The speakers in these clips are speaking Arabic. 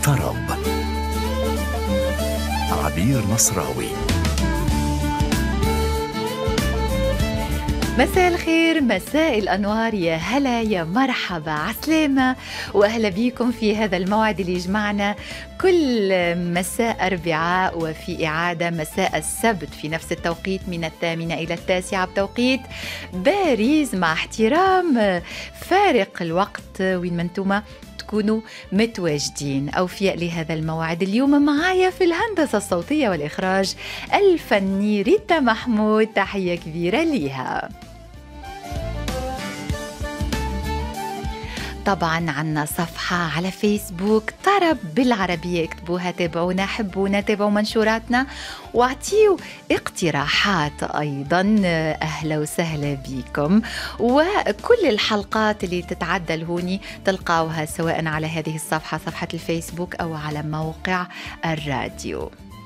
طرب. عبير نصراوي. مساء الخير، مساء الأنوار، يا هلا يا مرحبا عسلامة، وأهلا بيكم في هذا الموعد اللي يجمعنا كل مساء أربعاء، وفي إعادة مساء السبت في نفس التوقيت من 8 إلى 9 بتوقيت باريس، مع احترام فارق الوقت وين ما انتم تكونوا متواجدين. أوفياء لهذا الموعد اليوم معايا في الهندسة الصوتية والإخراج الفني ريتا محمود، تحية كبيرة ليها. طبعا عنا صفحة على فيسبوك طرب بالعربية، اكتبوها، تابعونا، حبونا، تابعوا منشوراتنا واعطيوا اقتراحات أيضا. أهلا وسهلا بكم. وكل الحلقات اللي تتعدى لهوني تلقاوها سواء على هذه الصفحة، صفحة الفيسبوك، أو على موقع الراديو.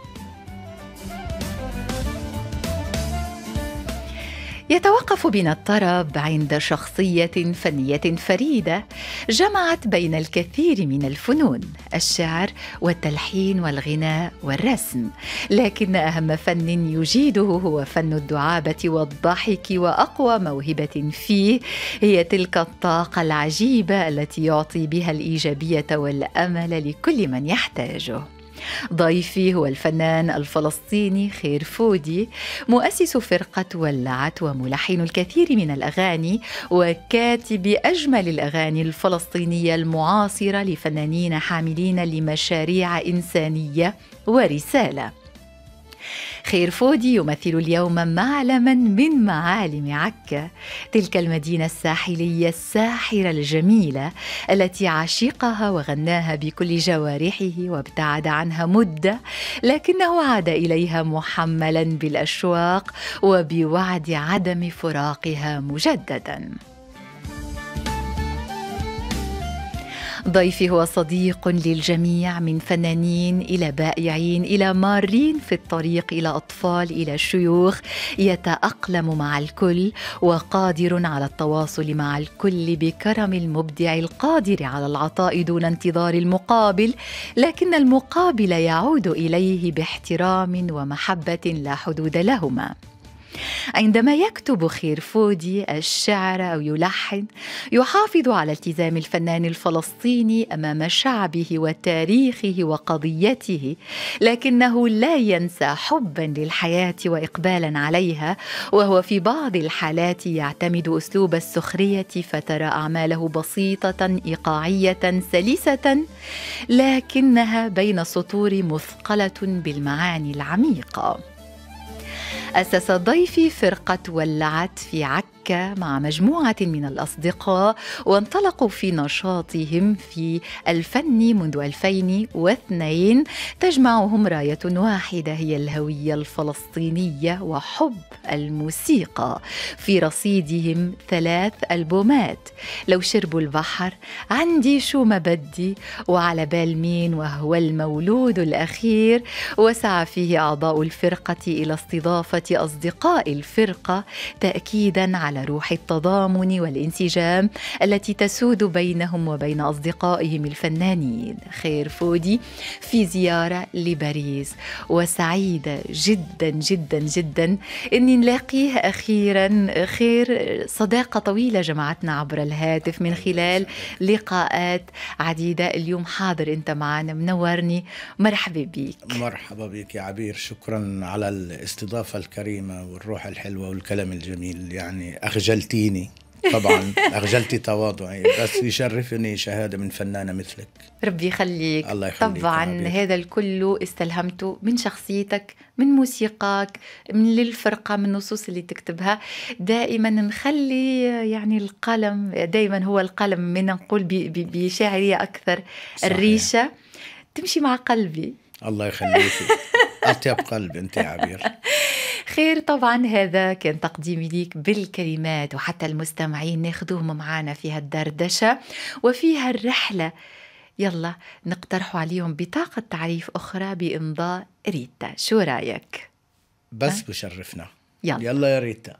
يتوقف بنا الطرب عند شخصية فنية فريدة جمعت بين الكثير من الفنون، الشعر والتلحين والغناء والرسم، لكن أهم فن يجيده هو فن الدعابة والضحك، وأقوى موهبة فيه هي تلك الطاقة العجيبة التي يعطي بها الإيجابية والأمل لكل من يحتاجه. ضيفي هو الفنان الفلسطيني خير فودي، مؤسس فرقة ولعت وملحن الكثير من الأغاني، وكاتب أجمل الأغاني الفلسطينية المعاصرة لفنانين حاملين لمشاريع إنسانية ورسالة. خير فودي يمثل اليوم معلما من معالم عكا، تلك المدينة الساحلية الساحرة الجميلة التي عشقها وغناها بكل جوارحه وابتعد عنها مدة، لكنه عاد إليها محملا بالأشواق وبوعد عدم فراقها مجددا. ضيفي هو صديق للجميع، من فنانين إلى بائعين إلى مارين في الطريق إلى أطفال إلى شيوخ، يتأقلم مع الكل وقادر على التواصل مع الكل بكرم المبدع القادر على العطاء دون انتظار المقابل، لكن المقابل يعود إليه باحترام ومحبة لا حدود لهما. عندما يكتب خير فودي الشعر أو يلحن، يحافظ على التزام الفنان الفلسطيني أمام شعبه وتاريخه وقضيته، لكنه لا ينسى حبا للحياة وإقبالا عليها، وهو في بعض الحالات يعتمد أسلوب السخرية، فترى أعماله بسيطة إيقاعية سلسة، لكنها بين السطور مثقلة بالمعاني العميقة. أسس ضيفي فرقة ولعت في عكا مع مجموعة من الأصدقاء، وانطلقوا في نشاطهم في الفن منذ 2002، تجمعهم راية واحدة هي الهوية الفلسطينية وحب الموسيقى. في رصيدهم 3 ألبومات: لو شربوا البحر، عندي شو ما بدي، وعلى بال مين، وهو المولود الأخير. وسعى فيه أعضاء الفرقة إلى استضافة أصدقاء الفرقة تأكيداً على روح التضامن والانسجام التي تسود بينهم وبين أصدقائهم الفنانين. خير فودي في زيارة لباريس، وسعيدة جدا جدا جدا أني نلاقيه أخيرا. خير، صداقة طويلة جمعتنا عبر الهاتف من خلال لقاءات عديدة. اليوم حاضر أنت معنا، منورني، مرحبا بك. مرحبا بك يا عبير، شكرا على الاستضافة الكريمة والروح الحلوة والكلام الجميل، يعني أخجلتيني طبعا. أخجلتي تواضعي، بس يشرفني شهادة من فنانة مثلك. ربي يخليك. الله يخليك. طبعا هذا الكل استلهمته من شخصيتك، من موسيقاك، من للفرقة، من النصوص اللي تكتبها. دائما نخلي يعني القلم، دائما هو القلم، من نقول بشاعرية أكثر، صحيح. الريشة تمشي مع قلبي. الله يخليك. أطيب قلب أنت يا عبير. خير، طبعا هذا كان تقديمي ليك بالكلمات، وحتى المستمعين ناخذوهم معنا في هالدردشة وفيها الرحلة. يلا نقترح عليهم بطاقة تعريف أخرى بإمضاء ريتا، شو رأيك؟ بس بشرفنا. يلا يا ريتا.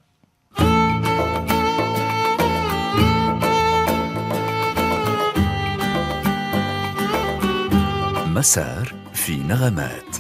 مسار في نغمات.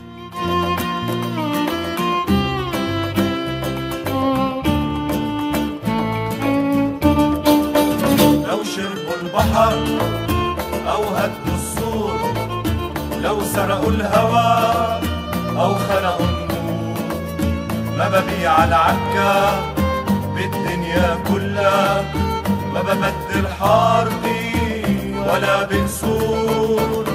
لو شربوا البحر أو هدوا السور، لو سرقوا الهوى أو خلقوا النور، ما ببيع العكا بالدنيا كلها، ما ببدل حارتي ولا بنسور.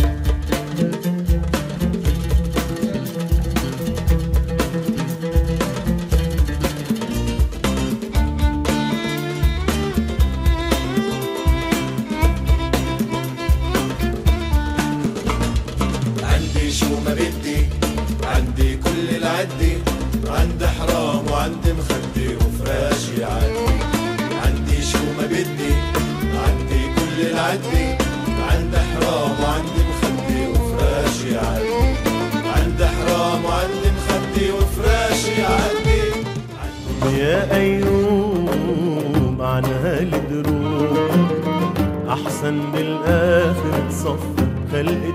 عندي شو ما بدي، عندي كل العدي، عندي حرام وعندي مخدي وفراشي عندي. عندي شو ما بدي، عندي كل العدي، عندي حرام وعندي مخدي وفراشي عندي. عندي حرام وعندي مخدي وفراشي عندي. يا أيوم عن هالدروب، أحسن بالآخر تصفي خلقة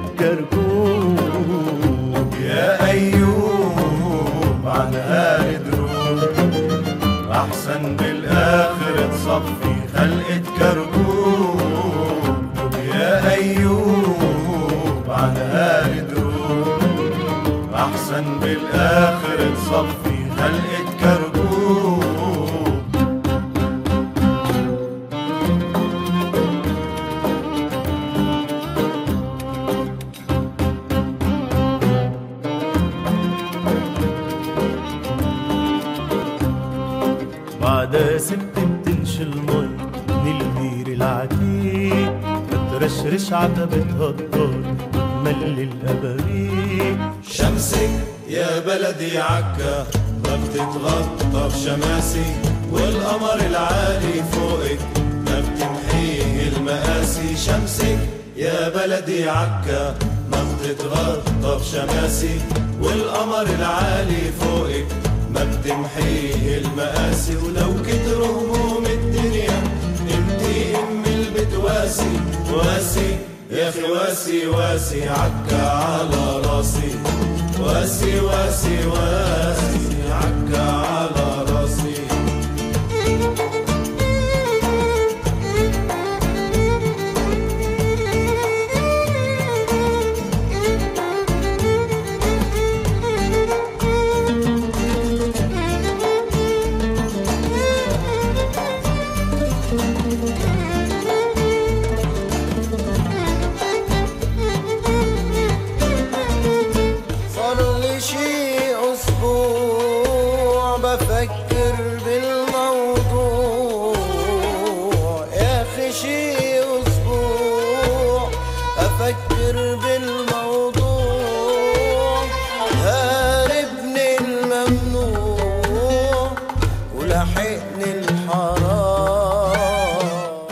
كركوب. يا أيوب عن هالدروب، أحسن بالآخر تصفي خلقة كركوب. يا أيوب عن هالدروب، أحسن بالآخر تصفي خلقة كركوب. بعد ست بتنشي المي من البير العتيق، بترشرش عتبتها الدار وتملي الأباريق. شمسك يا بلدي عكا ما بتتغطى بشماسي، والقمر العالي فوقك ما بتمحيه المآسي. شمسك يا بلدي عكا ما بتتغطى بشماسي، والقمر العالي فوقك ما بتمحيه المآسي. ولو كتروا هموم الدنيا انتي ام البتواسي، واسي يا اخي واسي واسي عكا على راسي. واسي واسي واسي عكا على راسي. بفكر بالموضوع، يا أخي شي أسبوع أفكر بالموضوع. هاربني الممنوع ولحقني الحرام.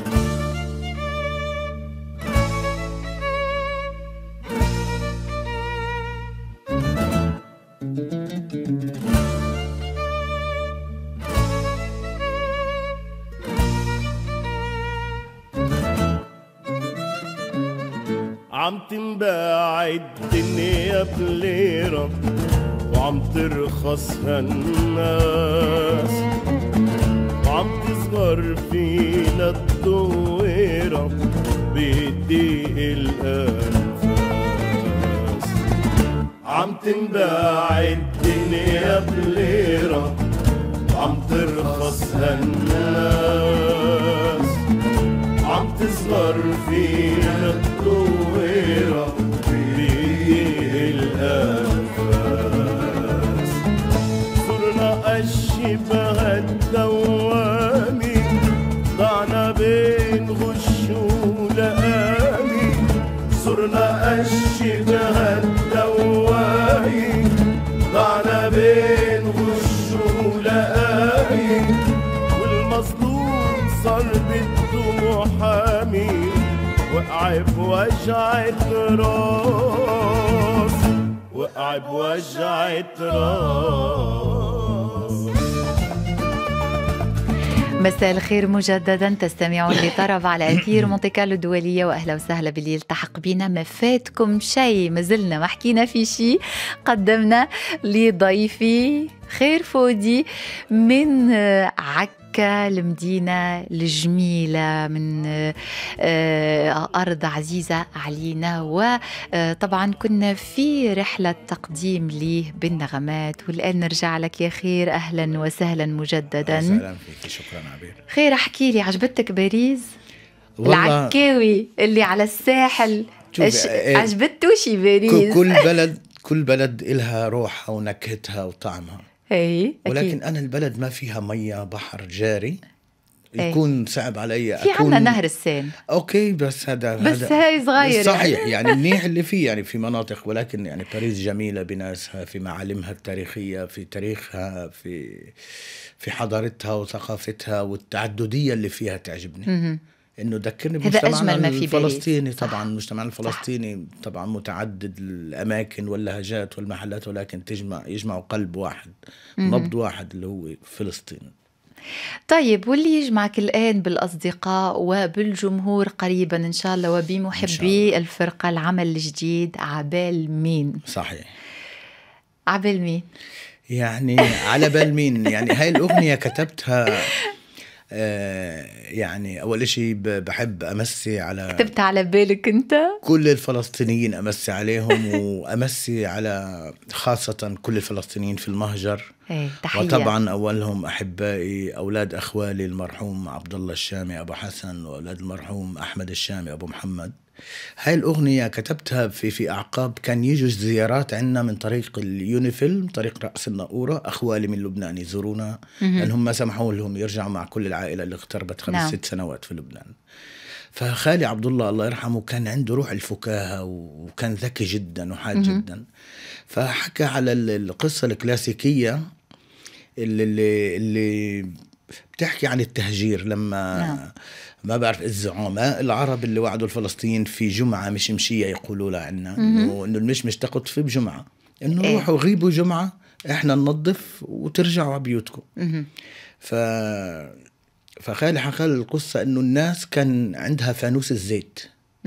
عم تنباع الدنيا بليرة وعم ترخصها الناس، وعم تصغر فينا الدويرة بضيق الأنفاس. عم تنباع الدنيا بليرة وعم ترخصها الناس، عم تصغر فينا الدويرة بضيق الأنفاس. صرنا أشبه الدوامي، ضعنا بين غش ولقامي. صرنا أشبه الدوامي، ضعنا بين غش ولقامي. والمظلوم صار بده محامي، وقع بوجعة راس، وقع بوجعة راس. مساء الخير مجددا، تستمعون لطرب على أثير مونتي كارلو الدولية، وأهلا وسهلا باللي يلتحق بنا. ما فاتكم شيء، ما زلنا ما حكينا في شيء، قدمنا لضيفي خير فودي من عكا، المدينة الجميلة، من أرض عزيزة علينا. وطبعا كنا في رحلة تقديم ليه بالنغمات، والآن نرجع لك يا خير. أهلا وسهلا مجددا. أهلا فيك، شكرا عبير. خير، احكي لي، عجبتك باريس؟ العكاوي اللي على الساحل عجبتوشي باريس؟ كل بلد إلها روحها ونكهتها وطعمها. اي، ولكن أنا البلد ما فيها مية بحر جاري، يكون صعب علي. في عنا نهر السين، اوكي، بس هذا هاي صغير صحيح يعني منيح اللي فيه يعني في مناطق، ولكن يعني باريس جميلة بناسها، في معالمها التاريخية، في تاريخها، في حضارتها وثقافتها والتعددية اللي فيها تعجبني. انه ذكرني بمجتمعنا الفلسطيني. طبعا مجتمعنا الفلسطيني طبعا متعدد الاماكن واللهجات والمحلات، ولكن يجمعوا قلب واحد، نبض واحد اللي هو فلسطين. طيب، واللي يجمعك الآن بالأصدقاء وبالجمهور قريبا إن شاء الله وبمحبي الفرقة، العمل الجديد عبال مين؟ صحيح، عبال مين؟ يعني على بال مين؟ يعني هاي الأغنية كتبتها يعني أول شيء بحب أمسي على، كتبتها على بالك أنت؟ كل الفلسطينيين أمسي عليهم وأمسي على خاصة كل الفلسطينيين في المهجر. تحية. وطبعا أولهم أحبائي أولاد أخوالي المرحوم عبد الله الشامي أبو حسن، وأولاد المرحوم أحمد الشامي أبو محمد. هاي الأغنية كتبتها في أعقاب كان يجوا زيارات عنا من طريق اليونيفيلم، طريق رأس الناقورة، أخوالي من لبنان يزورونا لأنهم ما سمحوا لهم يرجعوا مع كل العائلة اللي اغتربت 5-6 سنوات في لبنان. فخالي عبد الله يرحمه كان عنده روح الفكاهة وكان ذكي جدا وحاد جدا، فحكى على القصة الكلاسيكية اللي بتحكي عن التهجير، لما ما بعرف الزعماء العرب اللي وعدوا الفلسطينيين في جمعة مشمشية يقولوا لها عنا إنه المشمش تقطف بجمعة، إنه روحوا غيبوا جمعة إحنا ننظف وترجعوا على بيوتكم. فخالي حكى القصة إنه الناس كان عندها فانوس الزيت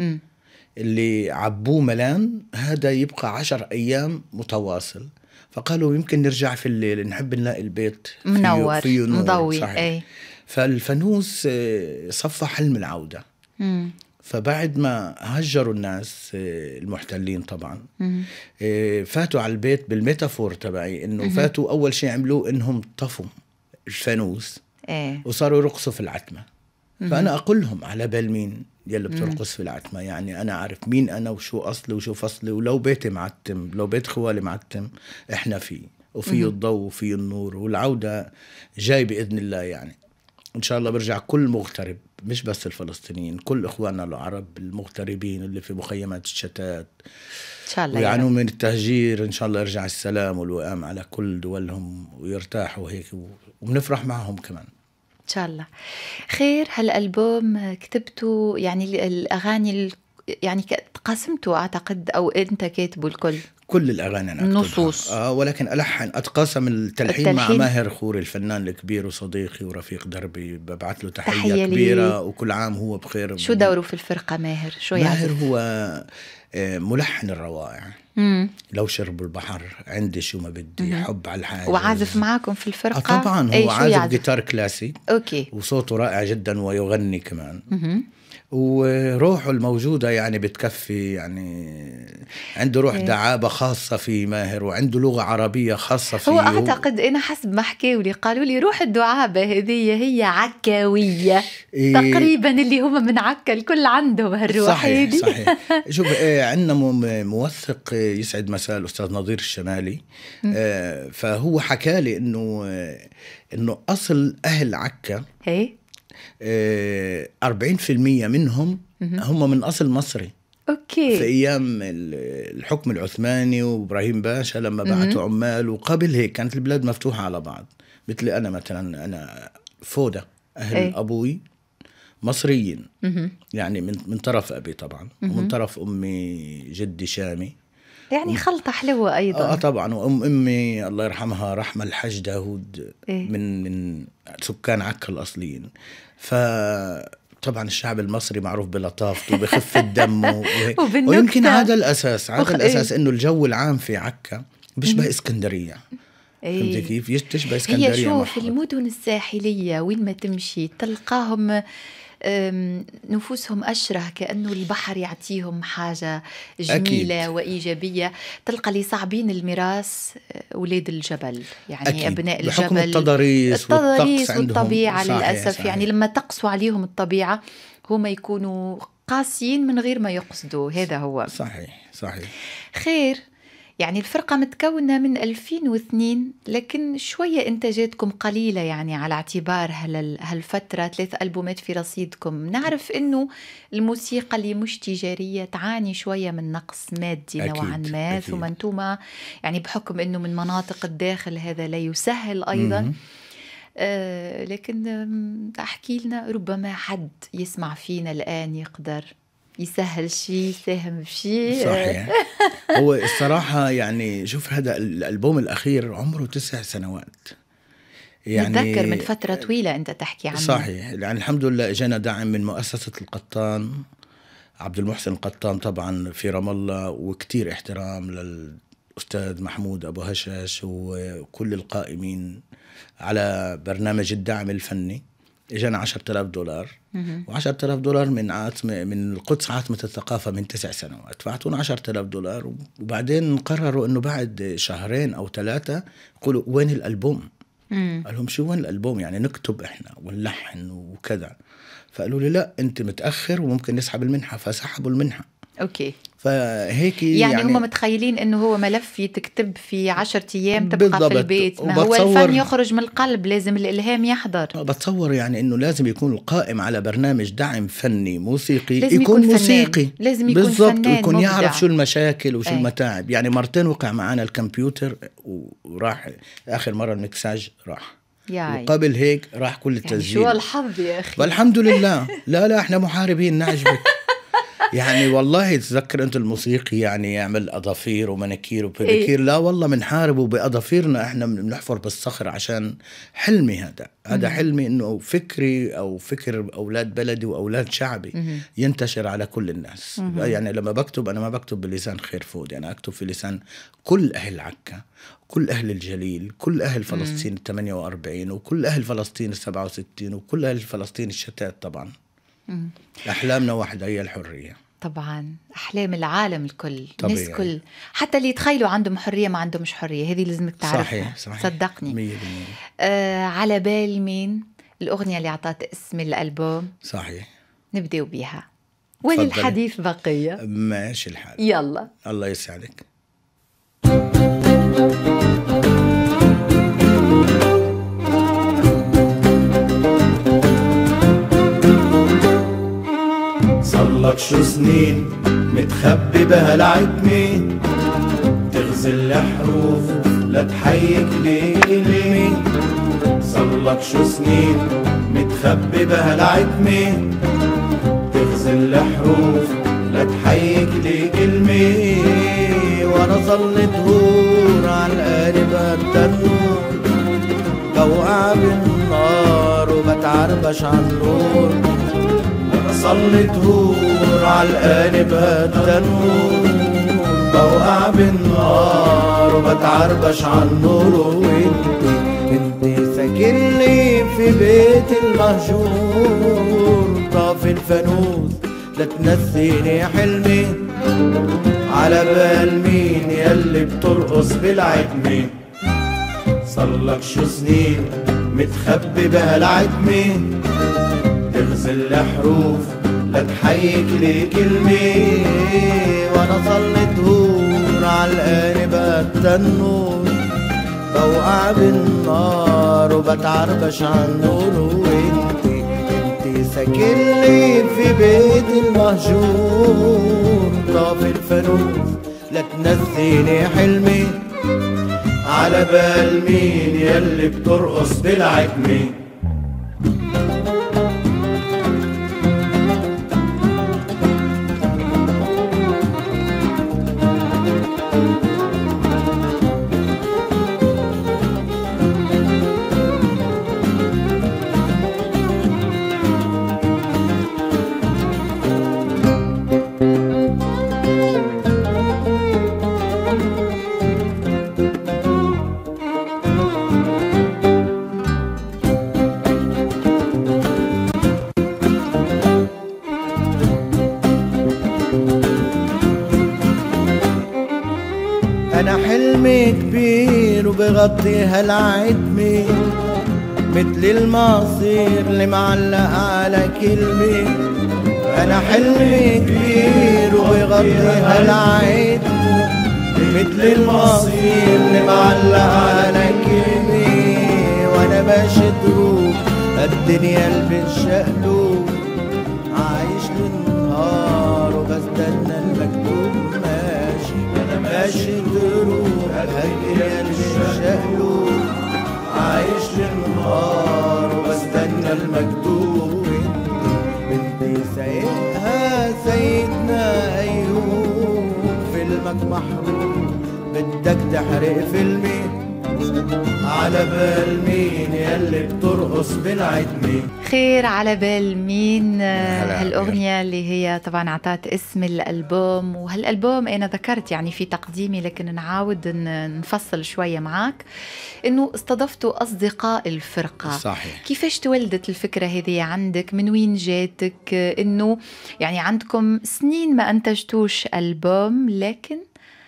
اللي عبوه ملان، هذا يبقى 10 أيام متواصل، فقالوا يمكن نرجع في الليل نحب نلاقي البيت منور فيه نور مضوي. فالفانوس صفى حلم العودة. فبعد ما هجروا الناس المحتلين طبعا فاتوا على البيت بالميتافور تبعي، إنه فاتوا أول شيء عملوه إنهم طفوا الفانوس وصاروا يرقصوا في العتمة. فأنا أقول لهم على بال مين يلي بترقص في العتمة؟ يعني أنا عارف مين أنا وشو أصلي وشو فصلي، ولو بيتي معتم، لو بيت خوالي معتم، إحنا فيه وفيه الضوء وفيه النور، والعودة جاي بإذن الله. يعني إن شاء الله برجع كل مغترب، مش بس الفلسطينيين، كل إخواننا العرب المغتربين اللي في مخيمات الشتات إن شاء الله ويعانوا من التهجير، إن شاء الله يرجع السلام والوئام على كل دولهم ويرتاحوا هيك، وبنفرح معهم كمان إن شاء الله. خير، هالألبوم كتبته يعني الأغاني يعني قاسمته أعتقد، أو أنت كاتبه كل الأغاني أنا النصوص ولكن ألحن أتقاسم التلحين مع ماهر خوري الفنان الكبير وصديقي ورفيق دربي، ببعث له تحية كبيرة وكل عام هو بخير. شو دوره في الفرقة ماهر؟ ماهر هو ملحن الروائع. لو شربوا البحر، عندي شو ما بدي، حب على الحاجة. وعازف معاكم في الفرقة؟ طبعا هو عازف جيتار كلاسي. أوكي. وصوته رائع جدا ويغني كمان. وروحه الموجودة يعني بتكفي، يعني عنده روح دعابة خاصة في ماهر، وعنده لغة عربية خاصة فيه. هو أعتقد أنا حسب ما حكوا لي قالوا لي روح الدعابة هذه هي عكاوية تقريبا، اللي هم من عكا الكل عندهم هالروح هذه. صحيح. شوف عندنا موثق يسعد مساء الأستاذ نظير الشمالي، فهو حكى لي إنه أصل أهل عكا 40% منهم هم من أصل مصري. أوكي. في أيام الحكم العثماني وإبراهيم باشا لما بعثوا عمال، وقبل هيك كانت البلاد مفتوحة على بعض. مثل أنا مثلا، أنا فودة، أهل أبوي مصريين، يعني من طرف أبي طبعا، ومن طرف أمي جدي شامي، يعني خلطة حلوة أيضا. طبعا. وأم أمي الله يرحمها رحمة الحاج داود من سكان عكا الأصليين. طبعا الشعب المصري معروف بلطافته وبخفة دمه ويمكن هذا الأساس إنه الجو العام في عكا بيشبه اسكندرية. فهمتي كيف؟ تشبه اسكندرية. هي شوف المدن الساحلية وين ما تمشي تلقاهم نفوسهم أشره، كأنه البحر يعطيهم حاجة جميلة أكيد. وإيجابية. تلقى اللي صعبين الميراث ولاد الجبل، يعني أكيد. أبناء الجبل بحكم التضاريس والطبيعة للأسف. صحيح. يعني لما تقسوا عليهم الطبيعة هم يكونوا قاسيين من غير ما يقصدوا. هذا هو. صحيح. خير. يعني الفرقة متكونة من 2002، لكن شوية إنتاجاتكم قليلة يعني على اعتبار هالفترة. 3 ألبومات في رصيدكم. نعرف إنه الموسيقى اللي مش تجارية تعاني شوية من نقص مادي نوعا ما، ثم أنتم يعني بحكم إنه من مناطق الداخل هذا لا يسهل أيضا. لكن أحكي لنا، ربما حد يسمع فينا الآن يقدر يسهل شيء، يساهم بشيء. صحيح. هو الصراحة يعني شوف هذا الألبوم الأخير عمره 9 سنوات. يعني نتذكر من فترة طويلة أنت تحكي عنه. صحيح. يعني الحمد لله اجانا دعم من مؤسسة القطان، عبد المحسن القطان طبعا في رام الله، وكتير احترام للأستاذ محمود أبو هشاش وكل القائمين على برنامج الدعم الفني. اجانا $10,000 و$10,000 من القدس عاصمة الثقافة من 9 سنوات، فاعطونا $10,000. وبعدين قرروا انه بعد 2 شهرين أو 3 يقولوا وين الألبوم؟ قال لهم شو وين الألبوم؟ يعني نكتب احنا ونلحن وكذا. فقالوا لي لا انت متأخر وممكن نسحب المنحة، فسحبوا المنحة. اوكي. فهيك يعني هم متخيلين انه هو ملف تكتب في 10 أيام تبقى بالضبط. في البيت. ما هو الفن يخرج من القلب، لازم الإلهام يحضر. بتصور يعني انه لازم يكون القائم على برنامج دعم فني موسيقي يكون موسيقي، لازم يكون بالضبط، فنان ويكون مبدع. يعرف شو المشاكل وشو المتاعب. يعني مرتين وقع معنا الكمبيوتر وراح آخر مرة المكساج راح، وقبل هيك راح كل التسجيل. يعني شو الحظ يا أخي. والحمد لله. لا احنا محاربين نعجبك. يعني والله تذكر أنت الموسيقي يعني يعمل أظافير ومناكير وبيديكير. لا والله منحاربه بأظافيرنا، إحنا بنحفر بالصخر عشان حلمي. هذا حلمي إنه فكري أو فكر أولاد بلدي وأولاد شعبي ينتشر على كل الناس. يعني لما بكتب أنا ما بكتب بلسان خير فود، يعني أكتب في لسان كل أهل عكا، كل أهل الجليل، كل أهل فلسطين 48، وكل أهل فلسطين 67، وكل أهل فلسطين الشتات. طبعا أحلامنا واحدة، هي الحرية. طبعا أحلام العالم الكل، الناس كل، حتى اللي يتخيلوا عندهم حرية ما عندهمش حرية. هذه لازمك تعرفها. صحيح. صدقني. 100%. على بال مين الأغنية اللي عطات اسم الألبوم؟ صحيح. نبدأ بيها وللحديث بقية. ماشي الحال. يلا. الله يسعدك. صلك شو سنين متخبي بهالعتمة، تغزل حروف لا تحيك لي كلمة. صلك شو سنين متخبي بهالعتمة، تغزل حروف لا تحيك لي كلمة. وانا ظل دهور عالقلب التنور، بوقع بالنار وبتعربش عالنور. صلي دهور عالقلب التنور، بوقع بالنار وبتعربش عالنور. وانتي ساكن لي في بيت المهجور، طافي الفانوس لا تنسيني حلمي. على بال مين يلي بترقص بالعتمة؟ صلك شو سنين متخبي بهالعتمة، تغزل حروف لا تحيك لي كلمة. وانا ظل دهور عالقلب التنور، بوقع بالنار وبتعربش عالنور. وانتي ساكن لي في بيت المهجور، طافي الفانوس لا تنسيني حلمي. على بال مين يلي بترقص بالعتمة؟ حلم كبير وبغطي هالعتمة، مثل المصير اللي معلق على كلمة. أنا حلمي كبير وبغطي هالعتمة، مثل المصير اللي معلق على كلمة. وأنا ماشي دروب الدنيا اللي بالشقلوب، عايش للنهار وبستنى المكتوب. ماشي أنا ماشي دروب الدنيا اللي بالشقلوب، عايش للنهار وبستنى المكتوب. بنتي سايقها سيدنا أيوب، فيلمك محروق بدك تحرق فيلمي، على بال مين يلي بترقص بالعتمة. خير على بال مين. هالأغنية اللي هي طبعا عطات اسم الألبوم، وهالألبوم أنا ذكرت يعني في تقديمي، لكن نعاود نفصل شوية معك إنه استضفتوا أصدقاء الفرقة. صحيح. كيفاش تولدت الفكرة هذه عندك؟ من وين جاتك؟ إنه يعني عندكم سنين ما أنتجتوش ألبوم، لكن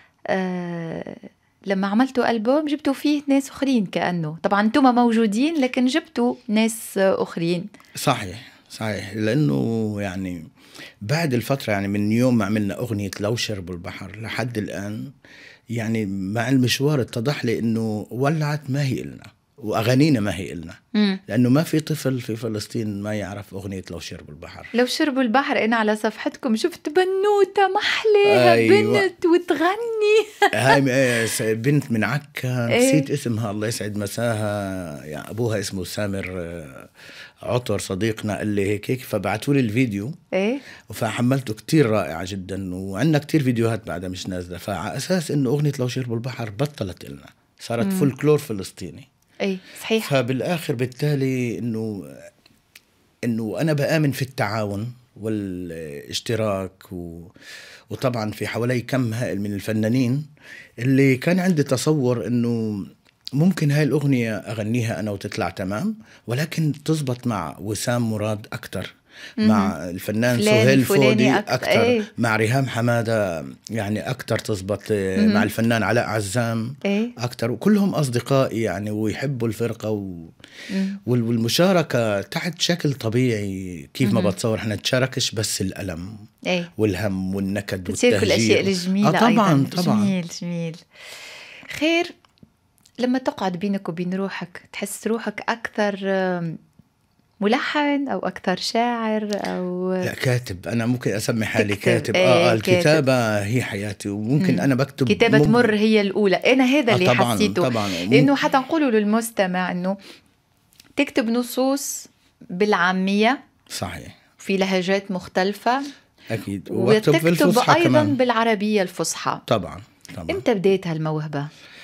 لما عملتوا ألبوم جبتوا فيه ناس أخرين، كأنه طبعا أنتم موجودين لكن جبتوا ناس أخرين. صحيح صحيح، لأنه يعني بعد الفترة، يعني من يوم ما عملنا أغنية لو شربوا البحر لحد الآن، يعني مع المشوار اتضح لي إنه ولعت ما هي إلنا، وأغانينا ما هي إلنا. لأنه ما في طفل في فلسطين ما يعرف أغنية لو شربوا البحر. لو شربوا البحر أنا على صفحتكم شفت بنوتة محليها. أيوة. بنت وتغني. هاي بنت من عكا، نسيت اسمها الله يسعد مساها، يعني أبوها اسمه سامر عطر صديقنا، قال لي هيك فبعتوا لي الفيديو. فحملته كتير رائع جدا، وعندنا كتير فيديوهات بعدها مش نازلة. فعلى أساس إنه أغنية لو شربوا البحر بطلت إلنا، صارت فولكلور فلسطيني. صحيح. فبالآخر بالتالي إنه أنا بآمن في التعاون والاشتراك، وطبعا في حوالي كم هائل من الفنانين اللي كان عندي تصور إنه ممكن هاي الأغنية أغنيها أنا وتطلع تمام، ولكن تزبط مع وسام مراد أكتر، مع الفنان سهيل فودي أكتر، مع ريهام حمادة يعني أكتر تزبط، مع الفنان علاء عزام أكتر، وكلهم أصدقائي يعني ويحبوا الفرقة والمشاركة تحت شكل طبيعي. كيف ما بتصور احنا نتشاركش بس الألم والهم والنكد والتهجير، كل الأشياء الجميلة. طبعا أيضاً. طبعا جميل. خير، لما تقعد بينك وبين روحك تحس روحك أكثر ملحن أو أكثر شاعر أو لا كاتب؟ أنا ممكن أسمي حالي كاتب. الكتابة هي حياتي، وممكن أنا بكتب كتابة تمر هي الأولى. أنا هذا اللي طبعاً حسيته طبعاً. إنه حتى نقوله للمستمع إنه تكتب نصوص بالعامية، صحيح، في لهجات مختلفة أكيد، وتكتب أيضاً كمان بالعربية الفصحى. طبعاً. إمتى بديت هالموهبة؟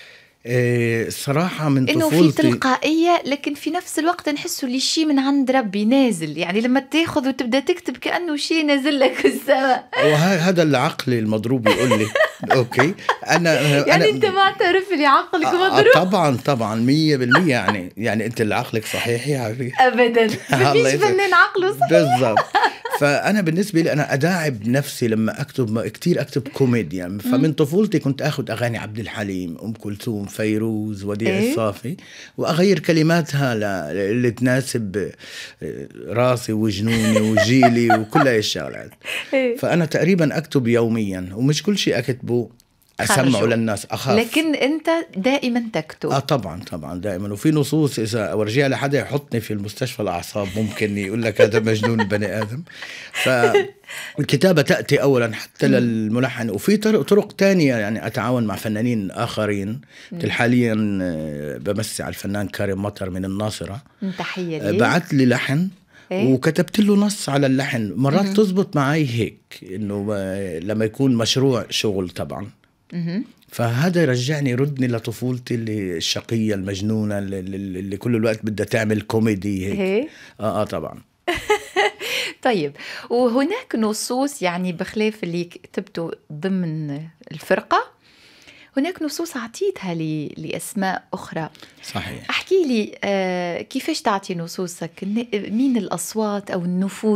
صراحة من إنه طفولتي، في تلقائية لكن في نفس الوقت نحسه لي شيء من عند ربي نازل، يعني لما تاخذ وتبدأ تكتب كأنه شيء نازل لك في السماء. وهذا العقل المضروب يقول لي أوكي أنا يعني أنت ما تعرف لي عقلك مضروب. طبعا 100%. يعني أنت عقلك صحيح يا حبيبي أبدا، مفيش فنان عقله صحيح. بالضبط. فأنا بالنسبة لي أنا أداعب نفسي لما أكتب، كتير أكتب كوميديا. فمن طفولتي كنت أخذ أغاني عبد الحليم، أم كلثوم، فيروز، وديع الصافي، وأغير كلماتها اللي تناسب راسي وجنوني وجيلي وكل هاي الشغلات. فأنا تقريبا أكتب يوميا، ومش كل شيء أكتبه أسمعه للناس، أخاف. لكن أنت دائما تكتب. طبعا دائما. وفي نصوص إذا أورجيها لحدا يحطني في المستشفى الأعصاب ممكن يقول لك هذا مجنون البني آدم. فالكتابة تأتي أولا حتى للملحن، وفي طرق تانية يعني أتعاون مع فنانين آخرين. حاليا بمسي على الفنان كريم مطر من الناصرة، تحية لي، بعت لي لحن وكتبت له نص على اللحن. مرات تزبط معي هيك إنه لما يكون مشروع شغل طبعا. فهذا يرجعني، يردني لطفولتي اللي الشقية المجنونة اللي كل الوقت بدها تعمل كوميدي هيك. طبعا. طيب، وهناك نصوص يعني بخلاف اللي كتبته ضمن الفرقة، هناك نصوص عطيتها لأسماء أخرى. صحيح. أحكي لي كيفاش تعطي نصوصك؟ مين الأصوات أو النفوس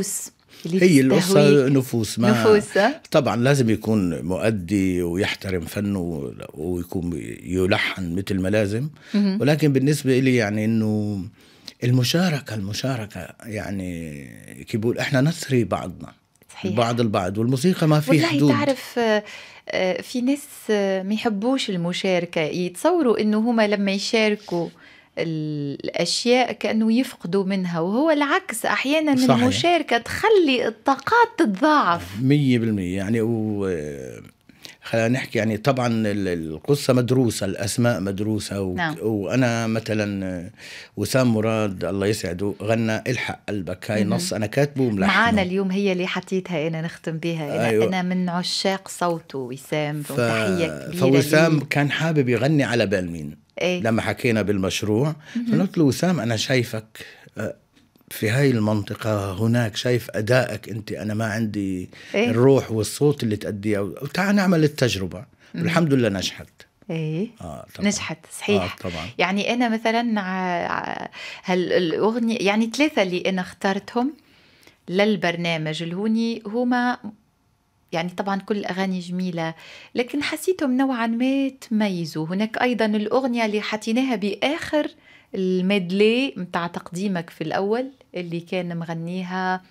اللي هي القصة تستهويك. نفوس، ما نفوس، ها؟ طبعا لازم يكون مؤدي ويحترم فنه ويكون يلحن مثل ما لازم. ولكن بالنسبة لي يعني إنه المشاركة يعني كيف بقول إحنا نسري بعضنا، صحيح. بعض البعض، والموسيقى ما في والله حدود. تعرف في ناس ما يحبوش المشاركة، يتصوروا إنه هما لما يشاركوا الأشياء كأنه يفقدوا منها، وهو العكس. أحيانا صحيح. المشاركة تخلي الطاقات تتضاعف. 100% يعني. خلينا نحكي يعني طبعا القصة مدروسة، الأسماء مدروسة نعم. وأنا مثلا وسام مراد الله يسعده غنى الحق قلبك، هاي نص أنا كاتبه وملحنه. معانا اليوم هي اللي حطيتها أنا نختم بها. أيوة. أنا من عشاق صوته وسام، وتحية كبيرة فوسام لي. كان حابب يغني على بال مين. إيه؟ لما حكينا بالمشروع فقلت له وسام أنا شايفك في هاي المنطقة هناك، شايف أدائك أنت، أنا ما عندي إيه؟ الروح والصوت اللي تأديه، وتعال نعمل التجربة. والحمد لله نجحت. ايه طبعا. نجحت صحيح. طبعا. يعني انا مثلا هالاغنيه يعني 3 اللي انا اخترتهم للبرنامج الهوني هما يعني طبعا كل اغاني جميله، لكن حسيتهم نوعا ما تميزوا. هناك ايضا الاغنيه اللي حطيناها باخر الميدلي متاع تقديمك في الاول اللي كان مغنيها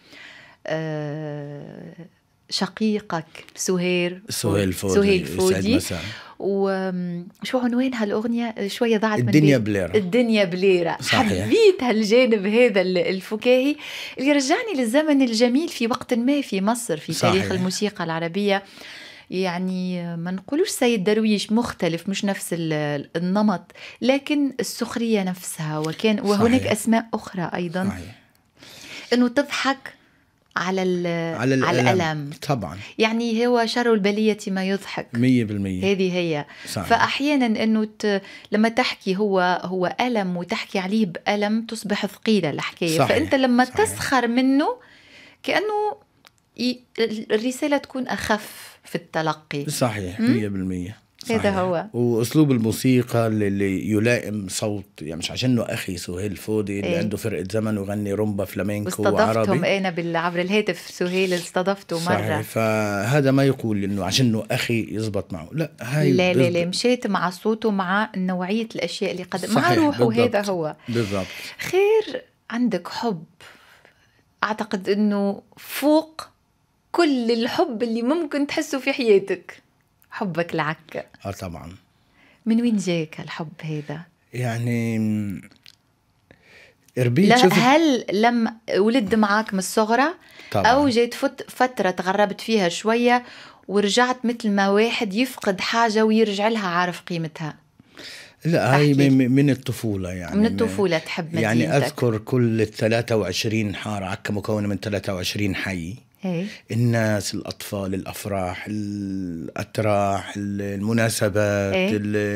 شقيقك سهيل فودي. وشو عنوانها الأغنية؟ شوية ضاعت من الدنيا بليرة. حبيت هالجانب هذا الفكاهي اللي رجعني للزمن الجميل في وقت ما في مصر في تاريخ الموسيقى العربية. يعني ما نقولوش سيد درويش مختلف، مش نفس النمط، لكن السخرية نفسها. وهناك أسماء أخرى أيضا. إنه تضحك على الألم. طبعا. يعني هو شر البلية ما يضحك. 100%. هذه هي. صحيح. فأحيانا أنه لما تحكي هو ألم وتحكي عليه بألم تصبح ثقيلة الحكاية. صحيح. فأنت لما تسخر منه كأنه الرسالة تكون أخف في التلقي. صحيح. 100%. هذا هو. وأسلوب الموسيقى اللي يلائم صوت، يعني مش عشانه أخي سهيل فودي اللي عنده فرقة زمن وغني رومبا فلامينكو وعربي. واستضفتهم أنا عبر الهاتف. سهيل استضفته مرة. صحيح. فهذا ما يقول إنه عشانه أخي يزبط معه، لا. هاي لا مشيت مع صوته، مع نوعية الأشياء اللي قدم مع روحه. هذا هو بالضبط. خير. عندك حب أعتقد إنه فوق كل الحب اللي ممكن تحسه في حياتك، حبك لعكا. طبعا. من وين جاك الحب هذا؟ يعني ربيت. هل لما ولد معاك من الصغرى طبعا. أو جيت فترة تغربت فيها شوية ورجعت مثل ما واحد يفقد حاجة ويرجع لها عارف قيمتها؟ لا، هاي من الطفولة. يعني من الطفولة تحب مدينتك. يعني أذكر كل 23 حارة، عكا مكونة من 23 حي. الناس، الأطفال، الأفراح، الأتراح، المناسبات،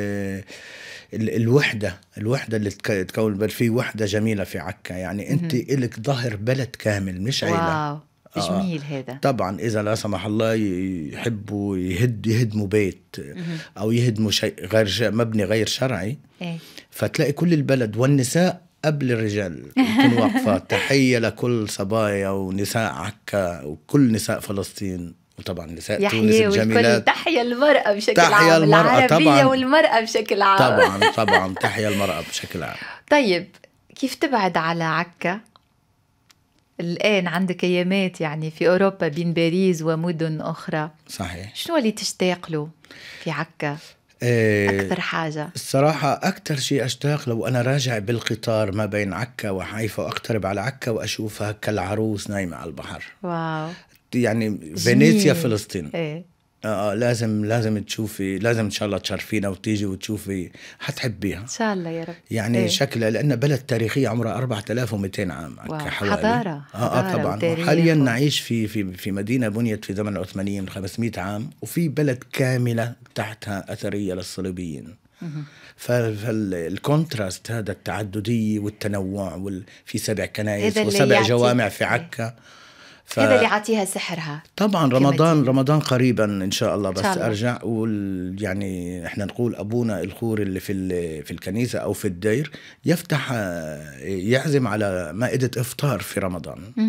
الوحدة اللي تكون بل في وحدة جميلة في عكا. يعني أنت إلك ظهر بلد كامل مش عيلة. واو جميل هذا. طبعا إذا لا سمح الله يحبوا يهدموا بيت أو يهدموا شيء مبني غير شرعي، فتلاقي كل البلد والنساء قبل الرجال يكونوا واقفات. تحية لكل صبايا ونساء عكا وكل نساء فلسطين، وطبعا نساء تونس الجميلات. تحية المرأة بشكل عام، العربية طبعاً. والمرأة بشكل عام. طبعا تحية المرأة بشكل عام. طيب كيف تبعد على عكا؟ الآن عندك أيامات يعني في أوروبا بين باريس ومدن أخرى. صحيح. شنو اللي تشتاق له في عكا؟ أكثر حاجة الصراحة أكثر شيء أشتاق لو أنا راجع بالقطار ما بين عكا وحيفا وأقترب على عكا وأشوفها كالعروس نايمة على البحر. واو. يعني فينيسيا فلسطين. لازم تشوفي، لازم إن شاء الله تشرفينا وتيجي وتشوفي، حتحبيها إن شاء الله يا رب. يعني شكلها لأن بلد تاريخية عمرها 4200 عام. حضارة. طبعا. حاليا نعيش في مدينة بنيت في زمن العثمانيين من 500 عام، وفي بلد كاملة تحتها أثرية للصليبيين. فالكونتراست هذا، التعددية والتنوع، في 7 كنائس و7 جوامع في عكا. هذا اللي عطيها سحرها. طبعا رمضان قريبا إن شاء الله. بس أرجع يعني إحنا نقول أبونا الخور اللي في الكنيسة أو في الدير يعزم على مائدة إفطار في رمضان.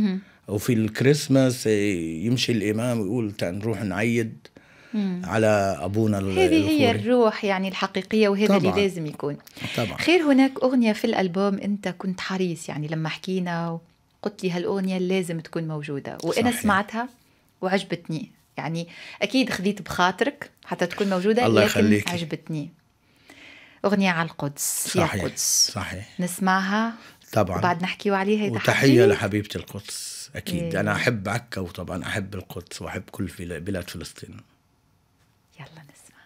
وفي الكريسماس يمشي الإمام ويقول نروح نعيد على أبونا هذه هي الروح يعني الحقيقية، وهذا اللي لازم يكون. طبعا. خير، هناك أغنية في الألبوم أنت كنت حريص يعني لما حكينا وقلت لي هالأغنية لازم تكون موجودة، وأنا صحيح. سمعتها وعجبتني، يعني أكيد خذيت بخاطرك حتى تكون موجودة، الله لكن يخليك. عجبتني. أغنية على القدس. صحيح. يا قدس. صحيح. نسمعها طبعا. وبعد نحكيوا عليها. وتحية لحبيبة القدس أكيد. إيه. أنا أحب عكا، وطبعا أحب القدس وأحب كل بلاد فلسطين. يلا نسمع.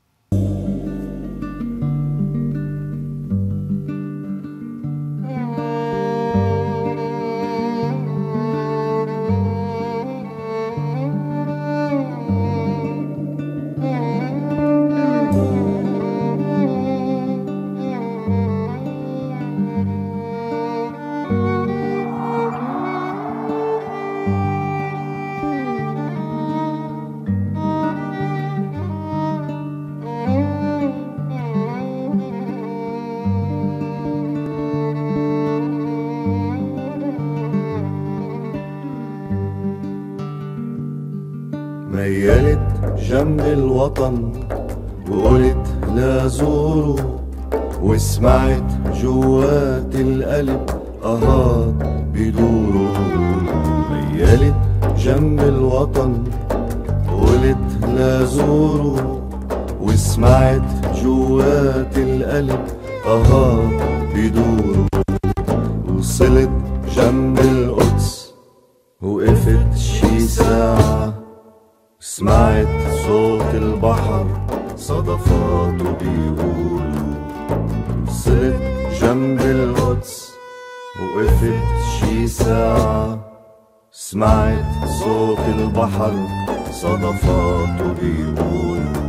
ميلت جنب الوطن وقلت لا زوره، وسمعت جوات القلب أهات بدوره. ميلت جنب الوطن وقلت لا زوره، وسمعت جوات القلب أهات بدوره. وصلت جنب القدس وقفت شي ساعة، سمعت صوت البحر صدفاته بيقولوا. وصلت جنب القدس وقفت شي ساعة، سمعت صوت البحر صدفاته بيقولوا.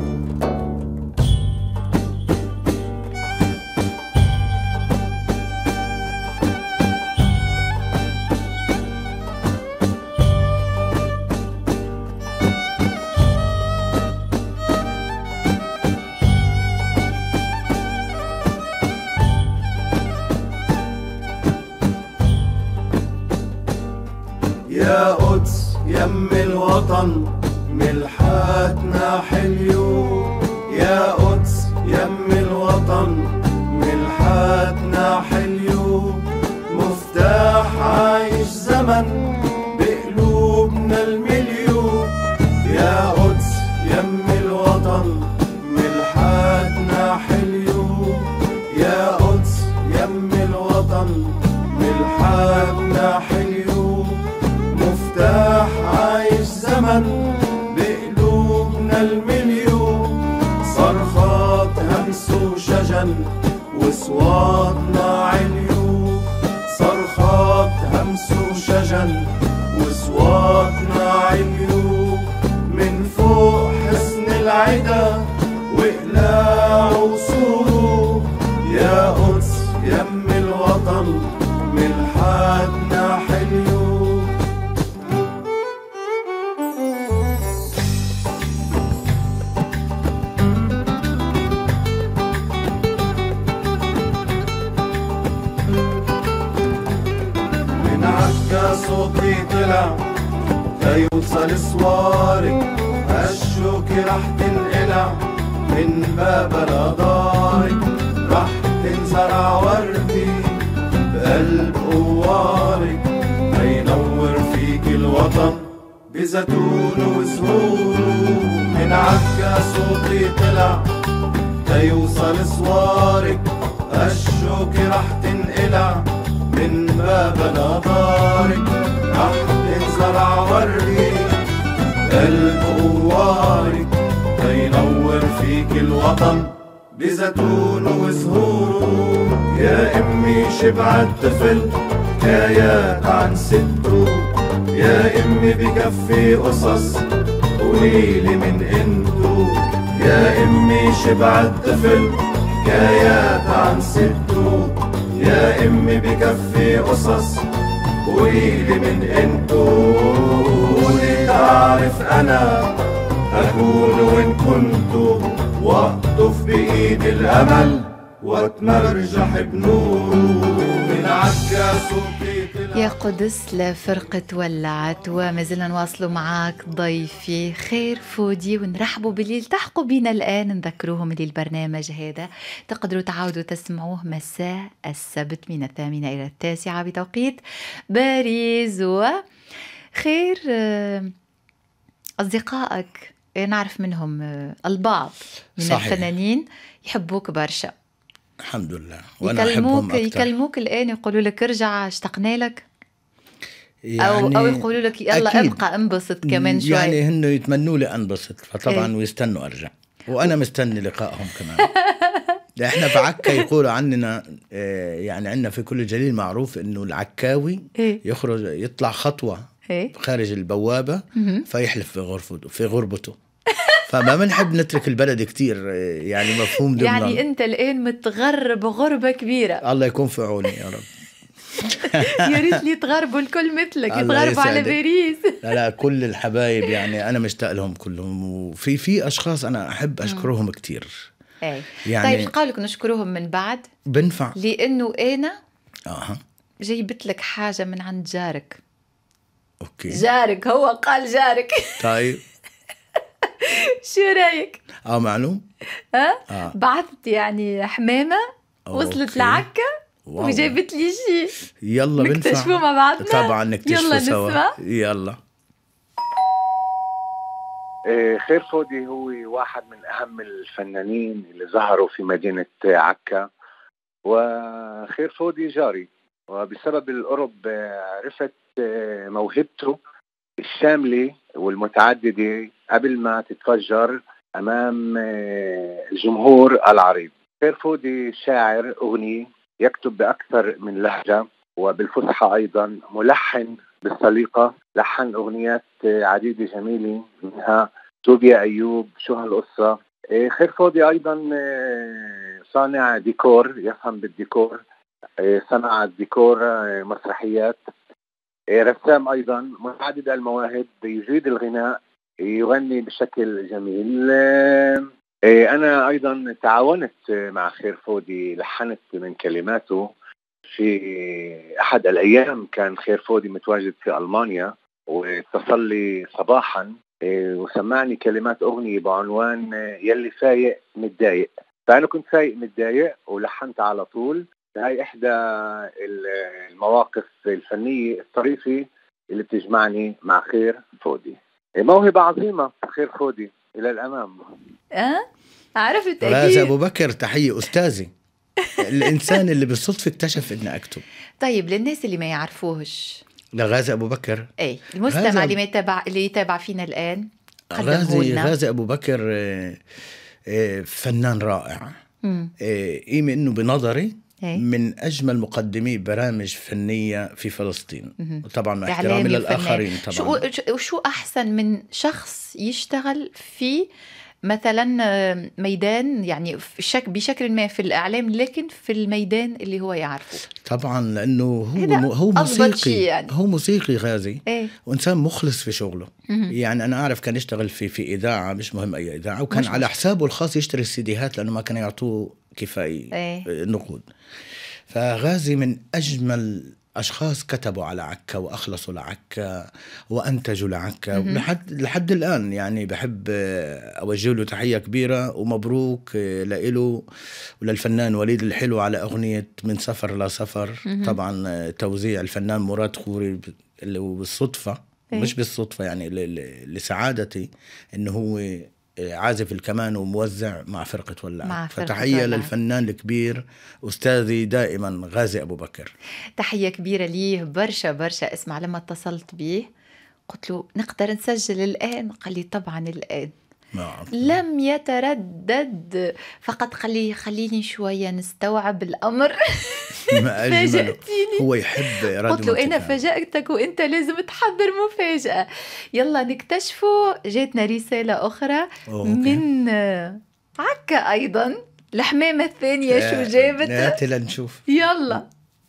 يا قدس يم الوطن ملحاتنا حليو. يا قدس يم الوطن ملحاتنا حليو. مفتاح عايش زمن بقلوبنا المليون. يا قدس يم الوطن ملحاتنا حليو. يا قدس يم الوطن ملحاتنا حليو. مفتاح عايش زمن بقلوبنا المليون. صرخات همس وشجن وصواتنا عليو. صرخات همس وشجن وصواتنا عليو. من فوق حصن العدا وقلاع وسورو. يا قدس يم الوطن ملحاتنا حليو. من عكا صوتي طلع ليوصل صوارك. هالشوك رح تنقلع من باب الأدارك. رح تنزرع وردي بقلب قوارك. هينور فيك الوطن بزيتون وزهور. من عكا صوتي طلع ليوصل صوارك. هالشوك رح تنقلع من باب الأدارك. رح تنزرع وردي قلب قوارك. هينور فيك الوطن بزيتون وزهور. يا أمي شبع الطفل حكايات عن سته. يا أمي بكفي قصص قوليلي من انتو. يا أمي شبع الطفل حكايات عن سته. يا أمي بكفي قصص قوليلي من انتو. قولي تعرف أنا أكون وإن كنتو. وأقطف بإيد الأمل وأتمرجح بنوره. من عكا صوتي يا قدس لفرقة ولعت، وما زلنا نواصلوا معاك ضيفي خير فودي، ونرحبوا باللي التحقوا بنا الآن. نذكروهم اللي البرنامج هذا تقدروا تعودوا تسمعوه مساء السبت من 8 إلى 9 بتوقيت باريس. وخير أصدقائك نعرف منهم البعض من صحيح. الفنانين يحبوك برشا، الحمد لله، وأنا أحبهم أكتر. يكلموك الآن يقولوا لك ارجع اشتقنا لك، يعني أو يقولوا لك يلا أكيد. ابقى انبسط كمان شوي. يعني هن يتمنوا لي أنبسط، فطبعا إيه. ويستنوا أرجع، وأنا مستني لقائهم كمان. احنا في عكا يقولوا عننا يعني عندنا في كل جليل معروف انه العكاوي إيه. يخرج يطلع خطوة إيه. خارج البوابة فيحلف في غربته. فما بنحب نترك البلد كتير، يعني مفهوم ضمن. يعني أنت الآن متغرب غربة كبيرة. الله يكون في عوني يا رب. يا ريت لي يتغربوا الكل مثلك، الله يتغربوا على يسعدك. باريس. لا كل الحبايب يعني أنا مشتاق لهم كلهم، وفي أشخاص أنا أحب أشكرهم كتير. أي. يعني طيب قالك نشكرهم من بعد، بنفع. لأنه أنا أها جايبت لك حاجة من عند جارك. أوكي. جارك هو قال جارك. طيب شو رايك؟ معلوم. بعثت يعني حمامة وصلت أوكي. لعكا واو. وجايبت لي شيء. يلا بنفع نكتشفوا مع بعضنا. طبعا نكتشفوا يلا سوا. نسمع. يلا. خير فودي هو واحد من أهم الفنانين اللي ظهروا في مدينة عكا، وخير فودي جاري، وبسبب القرب عرفت موهبته الشاملة والمتعددة قبل ما تتفجر أمام الجمهور العريض. خير فودي شاعر أغني، يكتب بأكثر من لهجة وبالفصحى أيضا، ملحن بالسليقة، لحن أغنيات عديدة جميلة منها توبيا أيوب، شو هالقصة. خير فودي أيضا صانع ديكور، يفهم بالديكور، صنع الديكور مسرحيات، رسام أيضا، متعدد المواهب، يجيد الغناء، يغني بشكل جميل. أنا أيضا تعاونت مع خير فودي، لحنت من كلماته في أحد الأيام. كان خير فودي متواجد في ألمانيا، واتصل لي صباحا وسمعني كلمات أغنية بعنوان يلي فايق متضايق. فأنا كنت فايق متضايق ولحنت على طول. هاي إحدى المواقف الفنية الطريفة اللي بتجمعني مع خير فودي. موهبة عظيمة خير فودي، إلى الأمام. عرفت غازي أكيد. أبو بكر تحية أستاذي. الإنسان اللي بالصدفة اكتشف إني أكتب. طيب للناس اللي ما يعرفوهش، لغازي أبو بكر، اي المستمع غازي اللي يتابع فينا الآن، قدمه لنا. غازي أبو بكر فنان رائع. قيمة إنه بنظري إيه. من أجمل مقدمي برامج فنية في فلسطين، وطبعا مع إعلامي احترامي وفنان. للآخرين طبعا. شو أحسن من شخص يشتغل في مثلا ميدان، يعني بشكل ما في الإعلام، لكن في الميدان اللي هو يعرفه. طبعا لأنه هو أضبط شيء موسيقي يعني. هو موسيقي غازي. إيه. وإنسان مخلص في شغله. يعني أنا أعرف كان يشتغل في إذاعة، مش مهم أي إذاعة، وكان على حسابه الخاص يشتري السيديهات لأنه ما كان يعطوه كفاية إيه. نقود. فغازي من أجمل أشخاص كتبوا على عكا وأخلصوا لعكا وأنتجوا لعكا، لحد الآن يعني بحب أوجه له تحية كبيرة ومبروك لإله وللفنان وليد الحلو على أغنية من سفر لسفر. طبعا توزيع الفنان مراد خوري، اللي هو بالصدفة مش بالصدفة يعني لسعادتي إنه هو عازف الكمان وموزع مع فرقة ولعت. فتحية للفنان الكبير أستاذي دائما غازي أبو بكر. تحية كبيرة ليه برشا. اسمع، لما اتصلت بيه قلت له نقدر نسجل الآن؟ قال لي طبعا الآن. لم يتردد، فقط خليني شوية نستوعب الأمر. فاجأتيني. هو يحب قلت له أنا فاجأتك وإنت لازم تحضر مفاجأة. يلا نكتشفه. جاتنا رسالة أخرى من عكا أيضا، الحمامة الثانية شو جابت. ناتي لنشوف. يلا.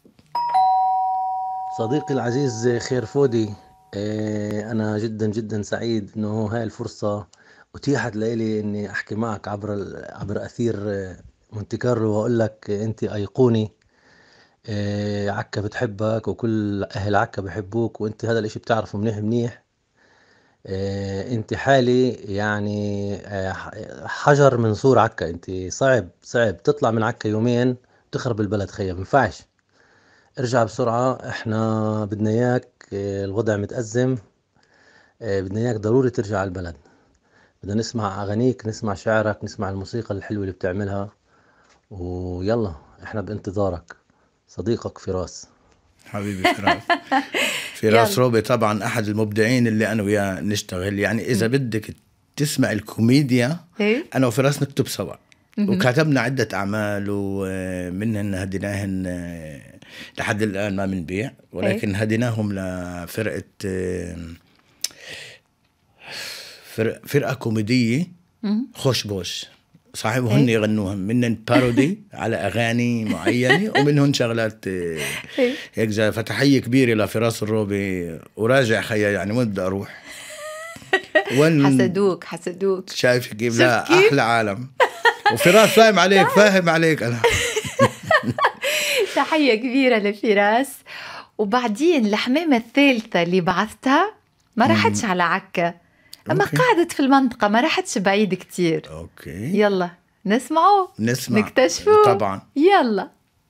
صديقي العزيز خير فودي، أنا جدا سعيد إنه هاي الفرصة أتيحت لي إني أحكي معك عبر أثير مونتي كارلو، وأقول لك أنت أيقوني عكا بتحبك وكل أهل عكا بحبوك، وأنت هذا الإشي بتعرفه منيح منيح. أنت حالي يعني حجر من سور عكا. أنت صعب تطلع من عكا يومين تخرب البلد. خيا منفعش، ارجع بسرعة. احنا بدنا اياك، الوضع متأزم. بدنا اياك ضروري ترجع على البلد. بدنا نسمع اغانيك، نسمع شعرك، نسمع الموسيقى الحلوة اللي بتعملها. ويلا احنا بانتظارك. صديقك فراس. حبيبي فراس. فراس روبي طبعا أحد المبدعين اللي أنا وياه نشتغل. يعني إذا بدك تسمع الكوميديا، أنا وفراس نكتب سوا، وكتبنا عدة أعمال ومنهن هديناهن لحد الآن ما بنبيع، ولكن هديناهم لفرقة فرقة كوميدية خوش بوش صاحب، وهن يغنوها منن بارودي على أغاني معينة ومنهن شغلات هيك زي. فتحية كبيرة لفراس الروبي، وراجع خيا يعني وين بدي أروح. حسدوك شايف كيف؟ لا أحلى عالم. وفراس فاهم عليك أنا. تحية كبيرة لفراس. وبعدين الحمامة الثالثة اللي بعثتها ما راحتش على عكا، أما قعدت في المنطقة، ما راحتش بعيد كتير. أوكي. يلا نسمع نكتشفه طبعا. يلا.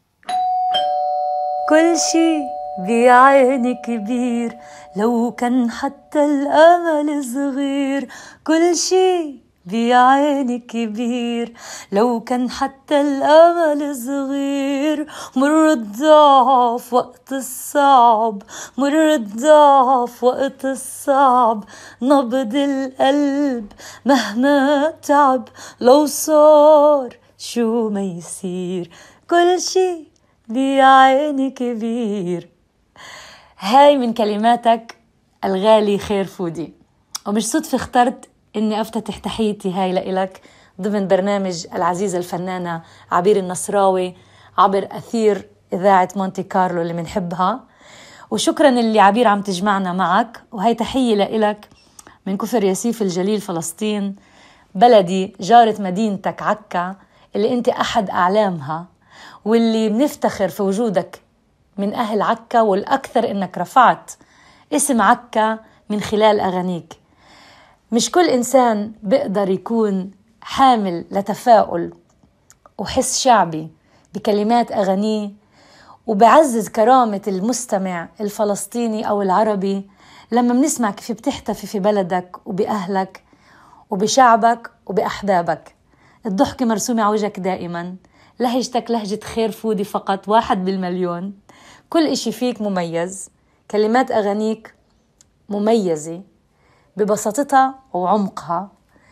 كل شي بعيني كبير، لو كان حتى الأمل صغير. كل شي بعيني كبير، لو كان حتى الأمل صغير. مر الضعف وقت الصعب، مر الضعف وقت الصعب. نبض القلب مهما تعب، لو صار شو ما يصير. كل شي بعيني كبير. هاي من كلماتك الغالي خير فودي، ومش صدفة اخترت إني أفتتح تحيتي هاي لإلك ضمن برنامج العزيزة الفنانة عبير النصراوي عبر أثير إذاعة مونتي كارلو اللي منحبها. وشكرا اللي عبير عم تجمعنا معك. وهي تحية لإلك من كفر ياسيف الجليل فلسطين، بلدي جارة مدينتك عكا اللي أنت أحد أعلامها، واللي بنفتخر في وجودك من أهل عكا، والأكثر إنك رفعت اسم عكا من خلال أغانيك. مش كل إنسان بيقدر يكون حامل لتفاؤل وحس شعبي بكلمات أغانيه، وبعزز كرامة المستمع الفلسطيني أو العربي لما بنسمع كيف بتحتفي في بلدك وبأهلك وبشعبك وبأحبابك. الضحكة مرسومة على وجهك دائما، لهجتك لهجة خير فودي فقط، 1 بالمليون. كل إشي فيك مميز، كلمات أغانيك مميزة ببساطتها وعمقها،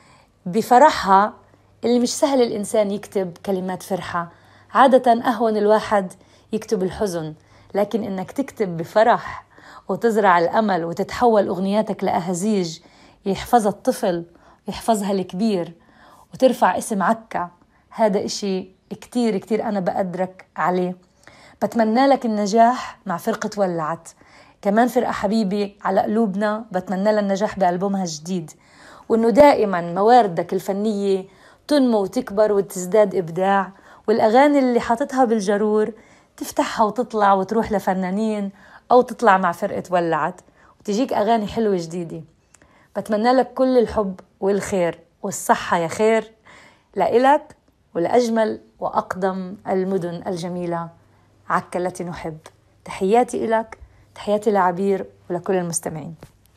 بفرحها اللي مش سهل الإنسان يكتب كلمات فرحة. عادة أهون الواحد يكتب الحزن، لكن إنك تكتب بفرح وتزرع الأمل وتتحول أغنياتك لأهازيج يحفظها الطفل ويحفظها الكبير وترفع اسم عكا، هذا إشي كتير كتير أنا بقدرك عليه. بتمنى لك النجاح مع فرقة ولعت، كمان فرقة حبيبي على قلوبنا، بتمنى لها النجاح بألبومها الجديد، وإنه دائما مواردك الفنية تنمو وتكبر وتزداد إبداع، والأغاني اللي حاطتها بالجرور تفتحها وتطلع وتروح لفنانين أو تطلع مع فرقة ولعت وتجيك أغاني حلوة جديدة. بتمنى لك كل الحب والخير والصحة يا خير لإلك ولأجمل وأقدم المدن الجميلة عكا التي نحب. تحياتي إلك، تحياتي لعبير ولكل المستمعين.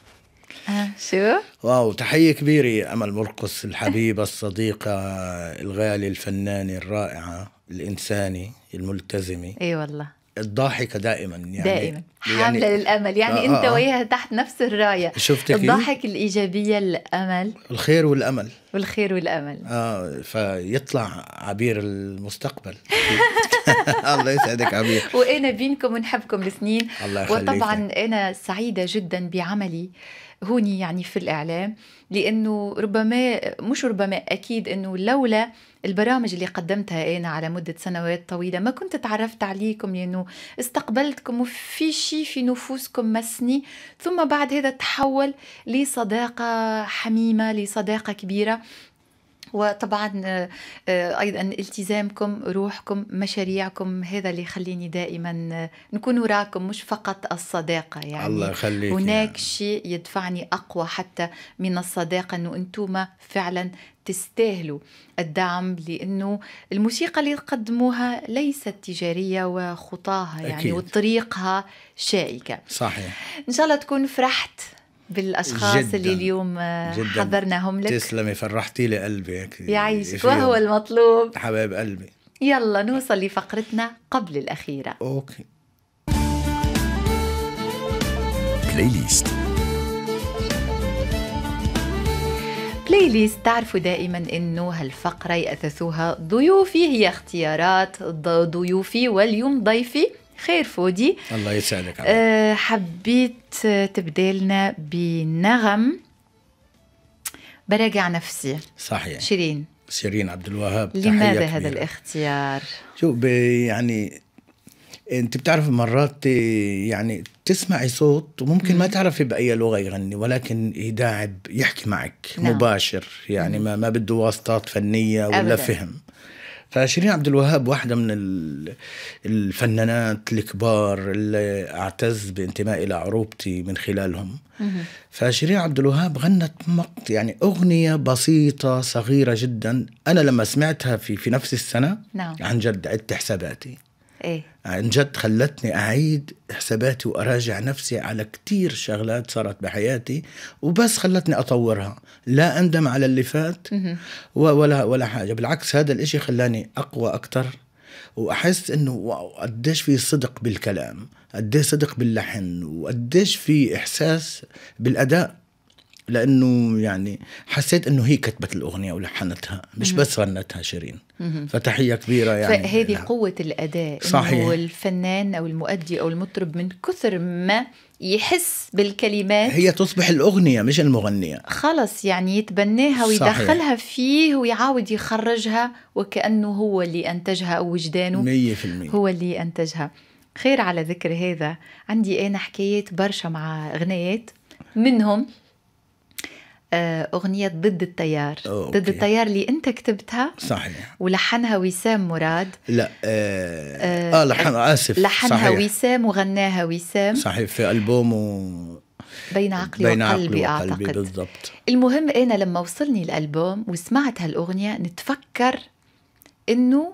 شو؟ واو، تحية كبيرة أمل مرقص الحبيبة الصديقة الغالية الفنانة الرائعة الإنسانة الملتزمة. أي والله، الضاحكة دائما يعني دائما حاملة للأمل. يعني أنت وياها تحت نفس الراية. شفتك الضحك، الإيجابية، الأمل، الخير والأمل. والخير والأمل. فيطلع عبير المستقبل. الله يسعدك عبير. وأنا بينكم ونحبكم لسنين. الله يخليك. وطبعا أنا سعيدة جدا بعملي هوني يعني في الإعلام، لأنه ربما أكيد أنه لولا البرامج اللي قدمتها أنا على مدة سنوات طويلة ما كنت تعرفت عليكم، لأنه استقبلتكم وفي شيء في نفوسكم مسني، ثم بعد هذا تحول لصداقة حميمة، لصداقة كبيرة. وطبعا أيضا التزامكم، روحكم، مشاريعكم، هذا اللي يخليني دائما نكون وراكم، مش فقط الصداقة. يعني الله يخليك. هناك يعني شيء يدفعني أقوى حتى من الصداقة، أنه أنتم فعلا تستاهلوا الدعم، لأنه الموسيقى اللي تقدموها ليست تجارية وخطاها يعني أكيد. وطريقها شائكة. صحيح. إن شاء الله تكون فرحت بالأشخاص جداً اللي اليوم جداً. حضرناهم لك. تسلمي، فرحتي لي قلبي. يعيشك، وهو المطلوب حبايب قلبي. يلا نوصل لفقرتنا قبل الأخيرة. أوكي. بلاي ليست. بلاي ليست، تعرفوا دائما أنه هالفقرة يأثثوها ضيوفي، هي اختيارات ضيوفي، واليوم ضيفي خير فودي. الله يسعدك. حبيت تبدلنا بنغم براجع نفسي. صحيح. شيرين عبد الوهاب. لماذا هذا الاختيار؟ شو يعني انت بتعرف مرات يعني تسمعي صوت وممكن ما تعرفي بأي لغة يغني، ولكن يداعب يحكي معك. نعم. مباشر يعني ما بده واسطات فنية ولا أبداً. فهم. فشيرين عبد الوهاب واحدة من الفنانات الكبار اللي أعتز بانتمائي إلى عروبتي من خلالهم. فشيرين عبد الوهاب غنت يعني أغنية بسيطة صغيرة جدا، أنا لما سمعتها في نفس السنة نعم. عن جد عدت حساباتي. إيه؟ عن جد خلتني أعيد حساباتي وأراجع نفسي على كتير شغلات صارت بحياتي، وبس خلتني أطورها، لا أندم على اللي فات ولا حاجة. بالعكس هذا الإشي خلاني أقوى أكتر، وأحس إنه واو قديش في صدق بالكلام، قديش صدق باللحن، وقديش في إحساس بالأداء، لأنه يعني حسيت إنه هي كتبت الأغنية ولحنتها مش بس غنتها شيرين. فتحية كبيرة يعني. فهذه قوة الأداء. صحيح. إنه الفنان أو المؤدي أو المطرب من كثر ما يحس بالكلمات هي تصبح الأغنية مش المغنية، خلص يعني يتبناها ويدخلها فيه ويعاود يخرجها وكأنه هو اللي أنتجها أو وجدانه 100% هو اللي أنتجها. خير، على ذكر هذا عندي أنا حكايات برشا مع أغنيات، منهم أغنية ضد التيار. ضد التيار اللي أنت كتبتها. صحيح. ولحنها وسام مراد. لا لحنها آسف. لحنها صحيح. وسام وغناها وسام. صحيح. في ألبوم بين عقلي وقلبي أعتقد. بالضبط. المهم أنا لما وصلني الألبوم وسمعت هالأغنية نتفكر إنه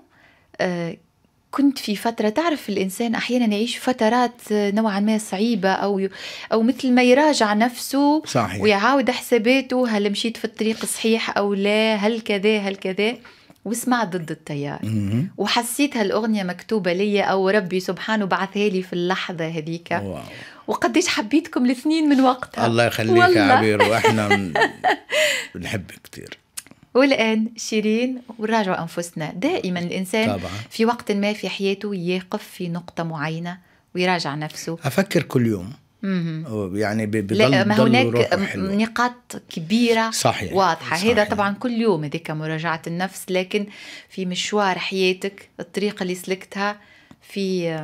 كنت في فترة، تعرف الإنسان أحيانا يعيش فترات نوعا ما صعيبة أو مثل ما يراجع نفسه. صحيح. ويعاود حساباته، هل مشيت في الطريق الصحيح أو لا، هل كذا. واسمع ضد التيار وحسيت هالأغنية مكتوبة لي أو ربي سبحانه بعثها لي في اللحظة هذيك. وقديش حبيتكم الاثنين من وقتها. الله يخليك يا عبير، وإحنا بنحبك كتير. والآن شيرين، ونراجع أنفسنا. دائما الإنسان طبعا. في وقت ما في حياته يقف في نقطة معينة ويراجع نفسه. أفكر كل يوم. يعني ما هناك نقاط كبيرة. صحيح. واضحة. صحيح. هذا طبعا كل يوم هذيك مراجعة النفس، لكن في مشوار حياتك الطريقة اللي سلكتها في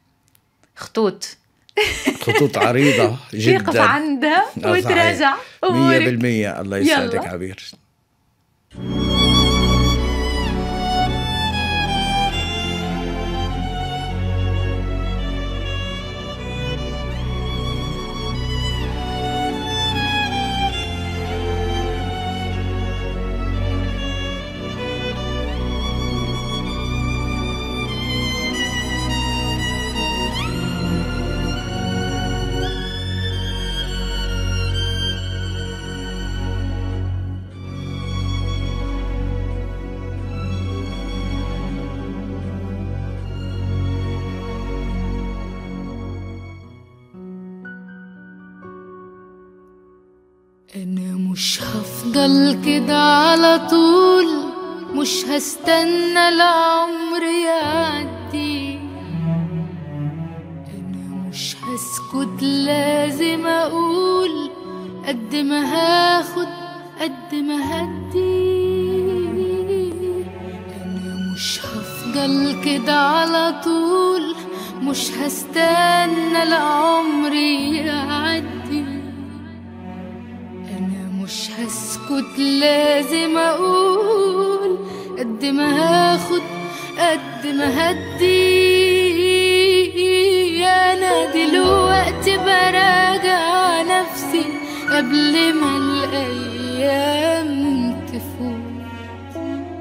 خطوط عريضة جدا تقف عندها وتراجع 100%. الله يسعدك عبير. أنا مش هفضل كده على طول، مش هستنى العمر يعدي، أنا مش هسكت لازم أقول قد ما هاخد قد ما هدي. أنا مش هفضل كده على طول، مش هستنى العمر يعدي، مش هسكت لازم أقول قد ما هاخد قد ما هدي. أنا دلوقتي براجع نفسي قبل ما الأيام تفوت،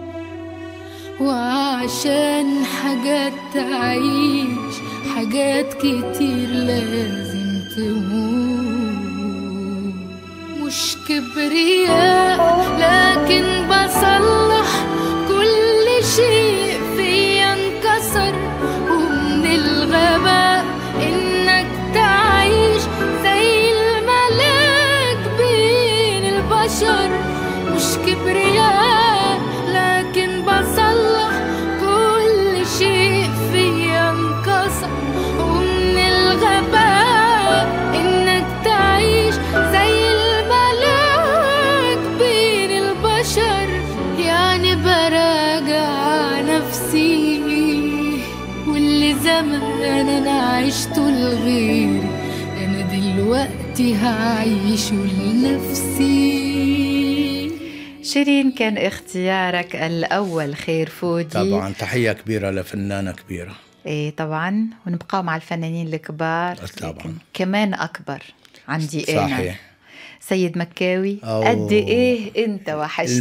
وعشان حاجات تعيش حاجات كتير لازم تموت. مش كبرياء لكن بصلح كل شيء فيا انكسر، ومن الغباء انك تعيش زي الملاك بين البشر. مش كبرياء لكن بصلح كل شيء فيا انكسر، ومن الغباء انك تعيش زي الملاك بين البشر. يعني براجع نفسي واللي زمان انا عشته لغيري انا دلوقتي هعيشه لنفسي. شيرين، كان اختيارك الأول خير فودي. طبعا تحية كبيرة لفنانة كبيرة. ايه طبعا، ونبقى مع الفنانين الكبار طبعا كمان أكبر عندي. صحيح. سيد مكاوي، قد ايه انت وحشني.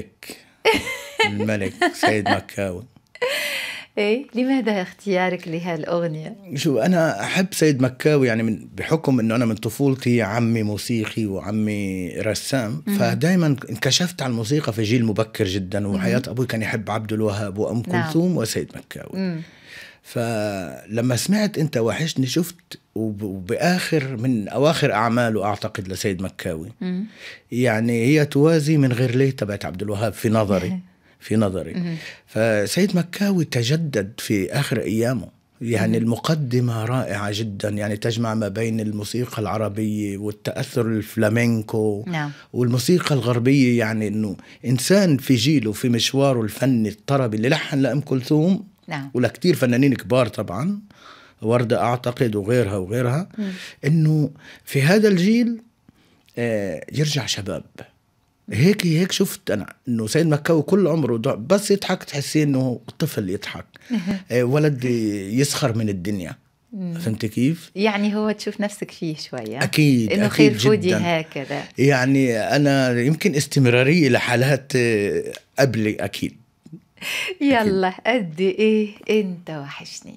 الملك سيد مكاوي. ايه، لماذا اختيارك لهالأغنية؟ شو أنا أحب سيد مكاوي يعني بحكم إنه أنا من طفولتي عمي موسيقي وعمي رسام، فدايما انكشفت على الموسيقى في جيل مبكر جدا، وحياة أبوي كان يحب عبد الوهاب وأم كلثوم وسيد مكاوي. فلما سمعت أنت وحشني شفت وبآخر من أواخر أعماله أعتقد لسيد مكاوي، يعني هي توازي من غير ليه تبعت عبد الوهاب في نظري. فسيد مكاوي تجدد في آخر أيامه، يعني المقدمة رائعة جدا، يعني تجمع ما بين الموسيقى العربية والتأثر الفلامينكو والموسيقى الغربية. يعني إنه إنسان في جيله في مشواره الفني الطربي اللي لحن لأم كلثوم ولكتير فنانين كبار طبعا، وردة أعتقد وغيرها، إنه في هذا الجيل يرجع شباب. هيك شفت أنا إنه سيد مكاوي كل عمره بس يضحك تحسي إنه طفل يضحك، ولد يسخر من الدنيا. فهمت كيف؟ يعني هو تشوف نفسك فيه شوية. أكيد إنه أكيد خير فودي جدا. هكذا يعني أنا يمكن استمرارية لحالات قبلي أكيد. يلا قد إيه أنت وحشني.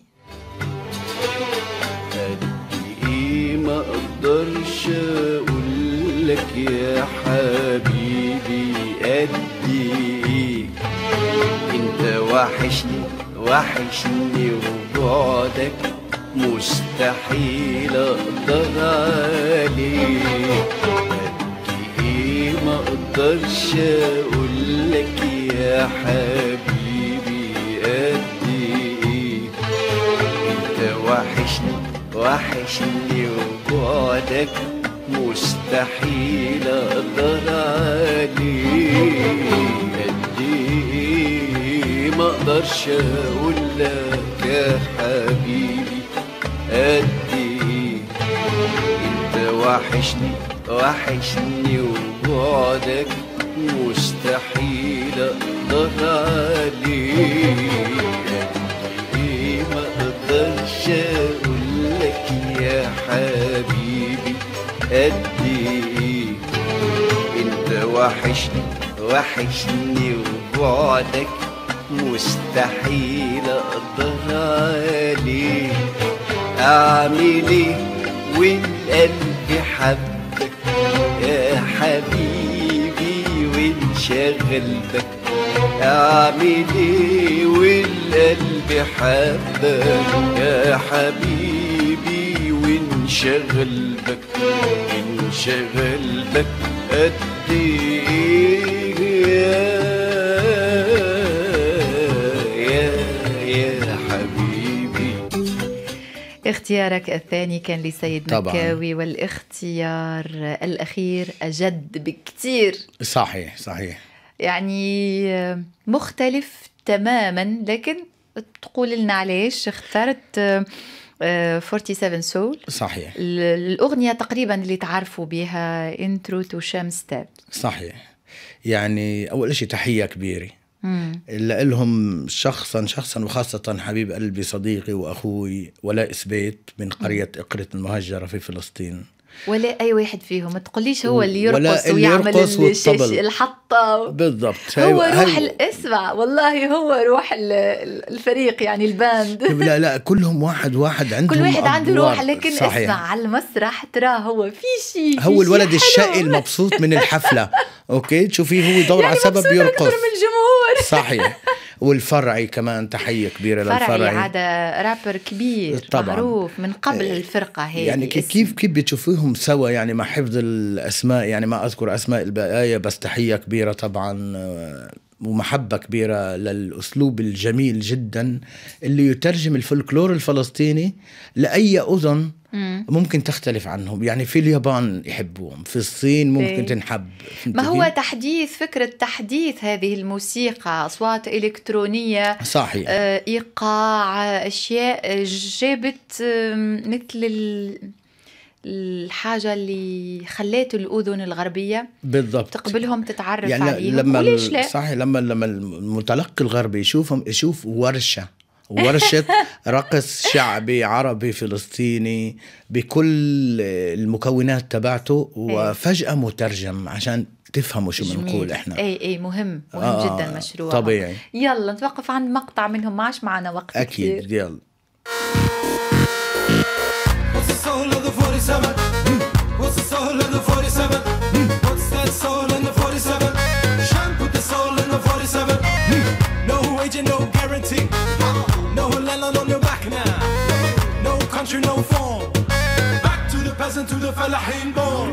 قد إيه ما أقدرش أقول لك يا حبيبي، قد إيه أنت وحشني وبعدك مستحيل أقدر عليه. قد إيه ما أقدرش أقول لك يا حبيبي، قد إيه أنت وحشني وبعدك مستحيل أقدر عليه. قد إيه ما أقدرش أقول لك يا حبيبي، قد إيه أنت وحشني وبعدك مستحيل أقدر عليه. قد إيه ما أقدرش أقول لك يا حبيبي، قد إيه أنت وحشني وبعدك مستحيل أقدر عليه. أعمل إيه والقلب حبك يا حبيبي وانشغل بك؟ أعمل إيه والقلب حبك يا حبيبي وانشغل بك قد إيه يا حبيبي. اختيارك الثاني كان لسيد مكاوي، والاختيار الأخير أجد بكتير. صحيح يعني مختلف تماما، لكن تقول لنا علاش اخترت 47 سول. صحيح. الأغنية تقريبا اللي تعرفوا بها انترو تو شمس تاب. صحيح. يعني أول شيء تحية كبيرة لهم شخصا وخاصة حبيب قلبي صديقي وأخوي ولاء سبيت من قرية إقرة المهجرة في فلسطين. ولا أي واحد فيهم تقوليش هو اللي يرقص ولا ويعمل والطبل. الحطة بالضبط. هو روح الاسمع والله هو روح الفريق يعني الباند. لا كلهم واحد عندهم كل واحد عنده روح، لكن صحيح. اسمع على المسرح ترى هو في شيء هو الولد الشقي المبسوط من الحفلة. أوكي تشوفيه هو يدور يعني على سبب يرقص من الجمهور. صحيح. والفرعي كمان تحية كبيرة للفرعي. فرعي عادة رابر كبير طبعاً. معروف من قبل الفرقة هي يعني كيف بتشوفوهم سوا يعني مع حفظ الأسماء، يعني ما أذكر أسماء البقايا بس تحية كبيرة طبعاً ومحبة كبيرة للأسلوب الجميل جدا اللي يترجم الفولكلور الفلسطيني لأي أذن ممكن تختلف عنهم. يعني في اليابان يحبوهم، في الصين ممكن تنحب. ما هو فكرة تحديث هذه الموسيقى، أصوات إلكترونية صحيح. إيقاع، أشياء جابت مثل الحاجة اللي خليت الأذن الغربية بالضبط تقبلهم تتعرف يعني عليهم. وليش لا؟ صحيح. لما المتلقي الغربي يشوف ورشة رقص شعبي عربي فلسطيني بكل المكونات تبعته وفجأة مترجم عشان تفهموا شو بنقول احنا. اي مهم جدا مشروع طبيعي. يلا نتوقف عند مقطع منهم، ما عادش معنا وقت أكيد كتير. يلا. What's the soul of the 47? What's that soul in the 47? Sean put the soul in the 47. No wage and no guarantee. No land on your back now. No country, no form. Back to the peasant, to the falahin born.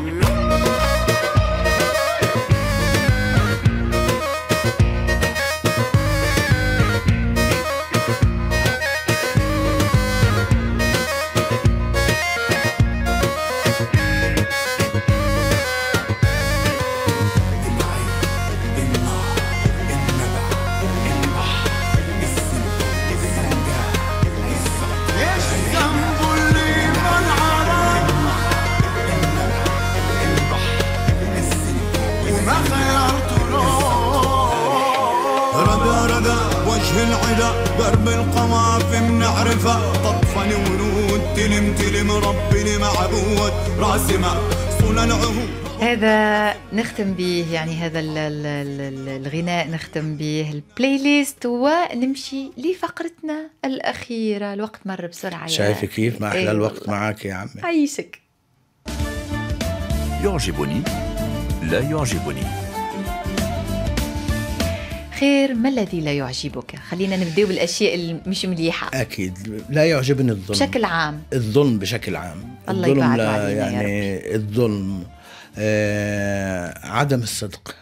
درب القوافي بنعرفها طفن ورود تلم ربني معبود راسمة صنع العهود. هذا نختم به، يعني هذا الغناء نختم به البلاي ليست ونمشي لفقرتنا الأخيرة. الوقت مر بسرعة. شايفة كيف ما أحلى الوقت معك يا عمي. عيشك. يعجبني لا يعجبني. خير، ما الذي لا يعجبك؟ خلينا نبدأ بالأشياء اللي مش مليحة. أكيد لا يعجبني الظلم بشكل عام. الظلم بشكل عام. الله الظلم يبعد لا علينا يعني الظلم عدم الصدق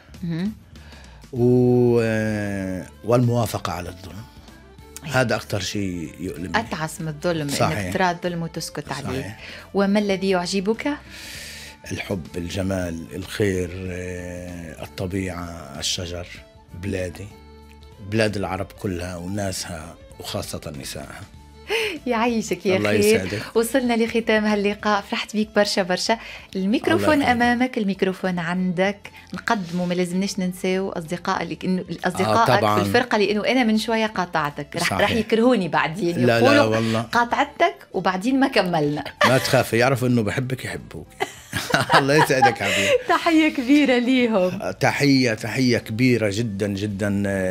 والموافقة على الظلم. هذا أكثر شيء يؤلمني. أتعس من الظلم. صحيح. إنك ترى الظلم وتسكت عليه. صحيح. وما الذي يعجبك؟ الحب، الجمال، الخير، الطبيعة، الشجر. بلادي، بلاد العرب كلها وناسها وخاصة نسائها. يعيشك يا الله خير. يسعدك. وصلنا لختام هاللقاء، فرحت بيك برشا. الميكروفون أمامك، الميكروفون عندك. نقدمه، ما لازمناش ننساو أصدقائك في الفرقة، لأنه أنا من شوية قاطعتك. راح يكرهوني بعدين، لا والله قاطعتك وبعدين ما كملنا. ما تخافي، يعرفوا إنه بحبك يحبوك. الله يسعدك حبيبي. تحية كبيرة ليهم. تحية كبيرة جدا جدا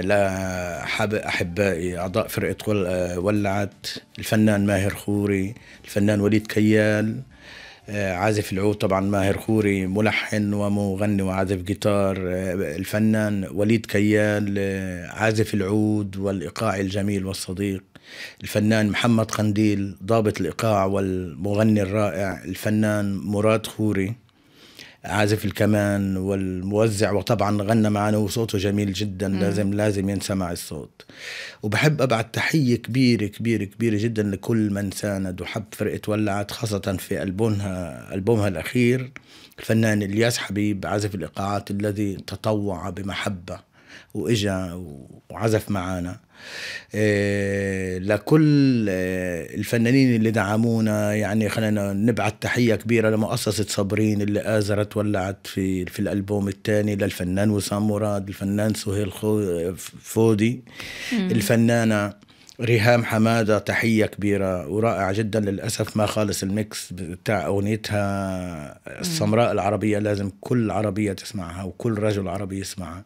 لأحبائي أعضاء فرقة ولعت، الفنان ماهر خوري، الفنان وليد كيال عازف العود طبعا ماهر خوري، ملحن ومغني وعازف جيتار، الفنان وليد كيال عازف العود والإيقاع الجميل والصديق، الفنان محمد قنديل ضابط الإيقاع والمغني الرائع، الفنان مراد خوري عازف الكمان والموزع، وطبعا غنى معنا وصوته جميل جدا. لازم ينسمع الصوت. وبحب أبعت تحية كبيرة جدا لكل من ساند وحب فرقة ولعت، خاصة في ألبومها الأخير، الفنان الياس حبيب عازف الإيقاعات الذي تطوع بمحبة وإجا وعزف معنا. لكل الفنانين اللي دعمونا. يعني خلينا نبعث تحية كبيرة لمؤسسة صابرين اللي آزرت ولعت في الألبوم الثاني، للفنان وسام مراد، الفنان سهيل فودي، الفنانة ريهام حمادة، تحية كبيرة ورائعة جدا. للأسف ما خالص الميكس بتاع أغنيتها السمراء العربية، لازم كل عربية تسمعها وكل رجل عربي يسمعها.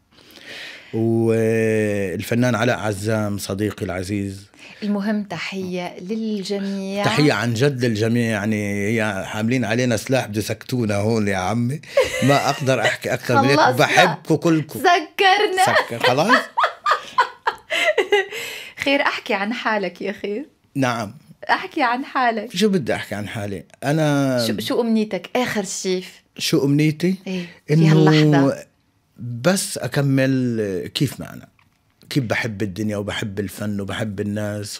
والفنان علاء عزام صديقي العزيز. المهم تحية للجميع، تحية عن جد للجميع. يعني هي حاملين علينا سلاح بده يسكتونا هون يا عمي، ما أقدر أحكي أكثر من هيك. بحبكم كلكم. سكرنا خلاص. خير، أحكي عن حالك يا خير. نعم، أحكي عن حالك. شو بدي أحكي عن حالي أنا؟ شو أمنيتك آخر شيء؟ شو أمنيتي؟ إيه؟ إنه بس أكمل كيف ما أنا، كيف بحب الدنيا وبحب الفن وبحب الناس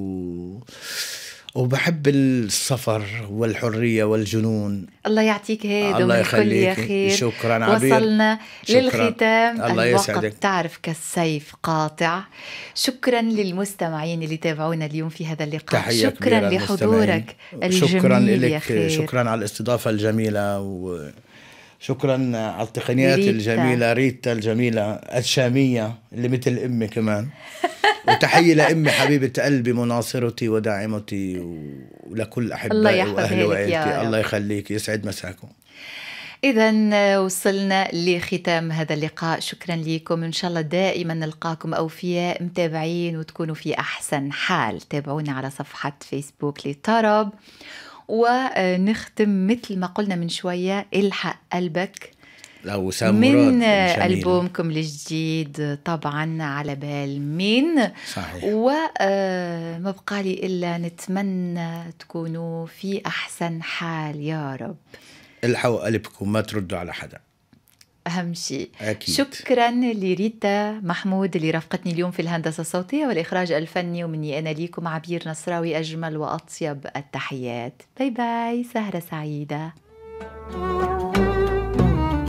وبحب السفر والحرية والجنون. الله يعطيك هيدا الله والكل يا خير. شكرا عبير. وصلنا للختام. الله يسعدك. تعرف كالسيف قاطع. شكرا للمستمعين اللي تابعونا اليوم في هذا اللقاء. شكرا لحضورك الجميل يا خير. شكرا على الاستضافة الجميلة شكرا على التقنيات الجميلة. ريتا الجميلة الشامية اللي مثل أمي كمان. وتحية لأمي حبيبة قلبي، مناصرتي وداعمتي، ولكل أحبائي وأهل وعيلتي. الله يخليك، يسعد مساكم. إذا وصلنا لختام هذا اللقاء. شكرا لكم، إن شاء الله دائما نلقاكم أوفياء متابعين وتكونوا في أحسن حال. تابعونا على صفحة فيسبوك لطرب. ونختم مثل ما قلنا من شوية، الحق قلبك من ألبومكم الجديد طبعا على بال مين. صحيح. وما بقى لي إلا نتمنى تكونوا في أحسن حال يا رب. الحقوا قلبكم، ما تردوا على حدا، أهم شيء. أكيد. شكرا لريتا محمود اللي رافقتني اليوم في الهندسة الصوتية والإخراج الفني، ومني أنا ليكم عبير نصراوي. أجمل وأطيب التحيات. باي باي، سهرة سعيدة.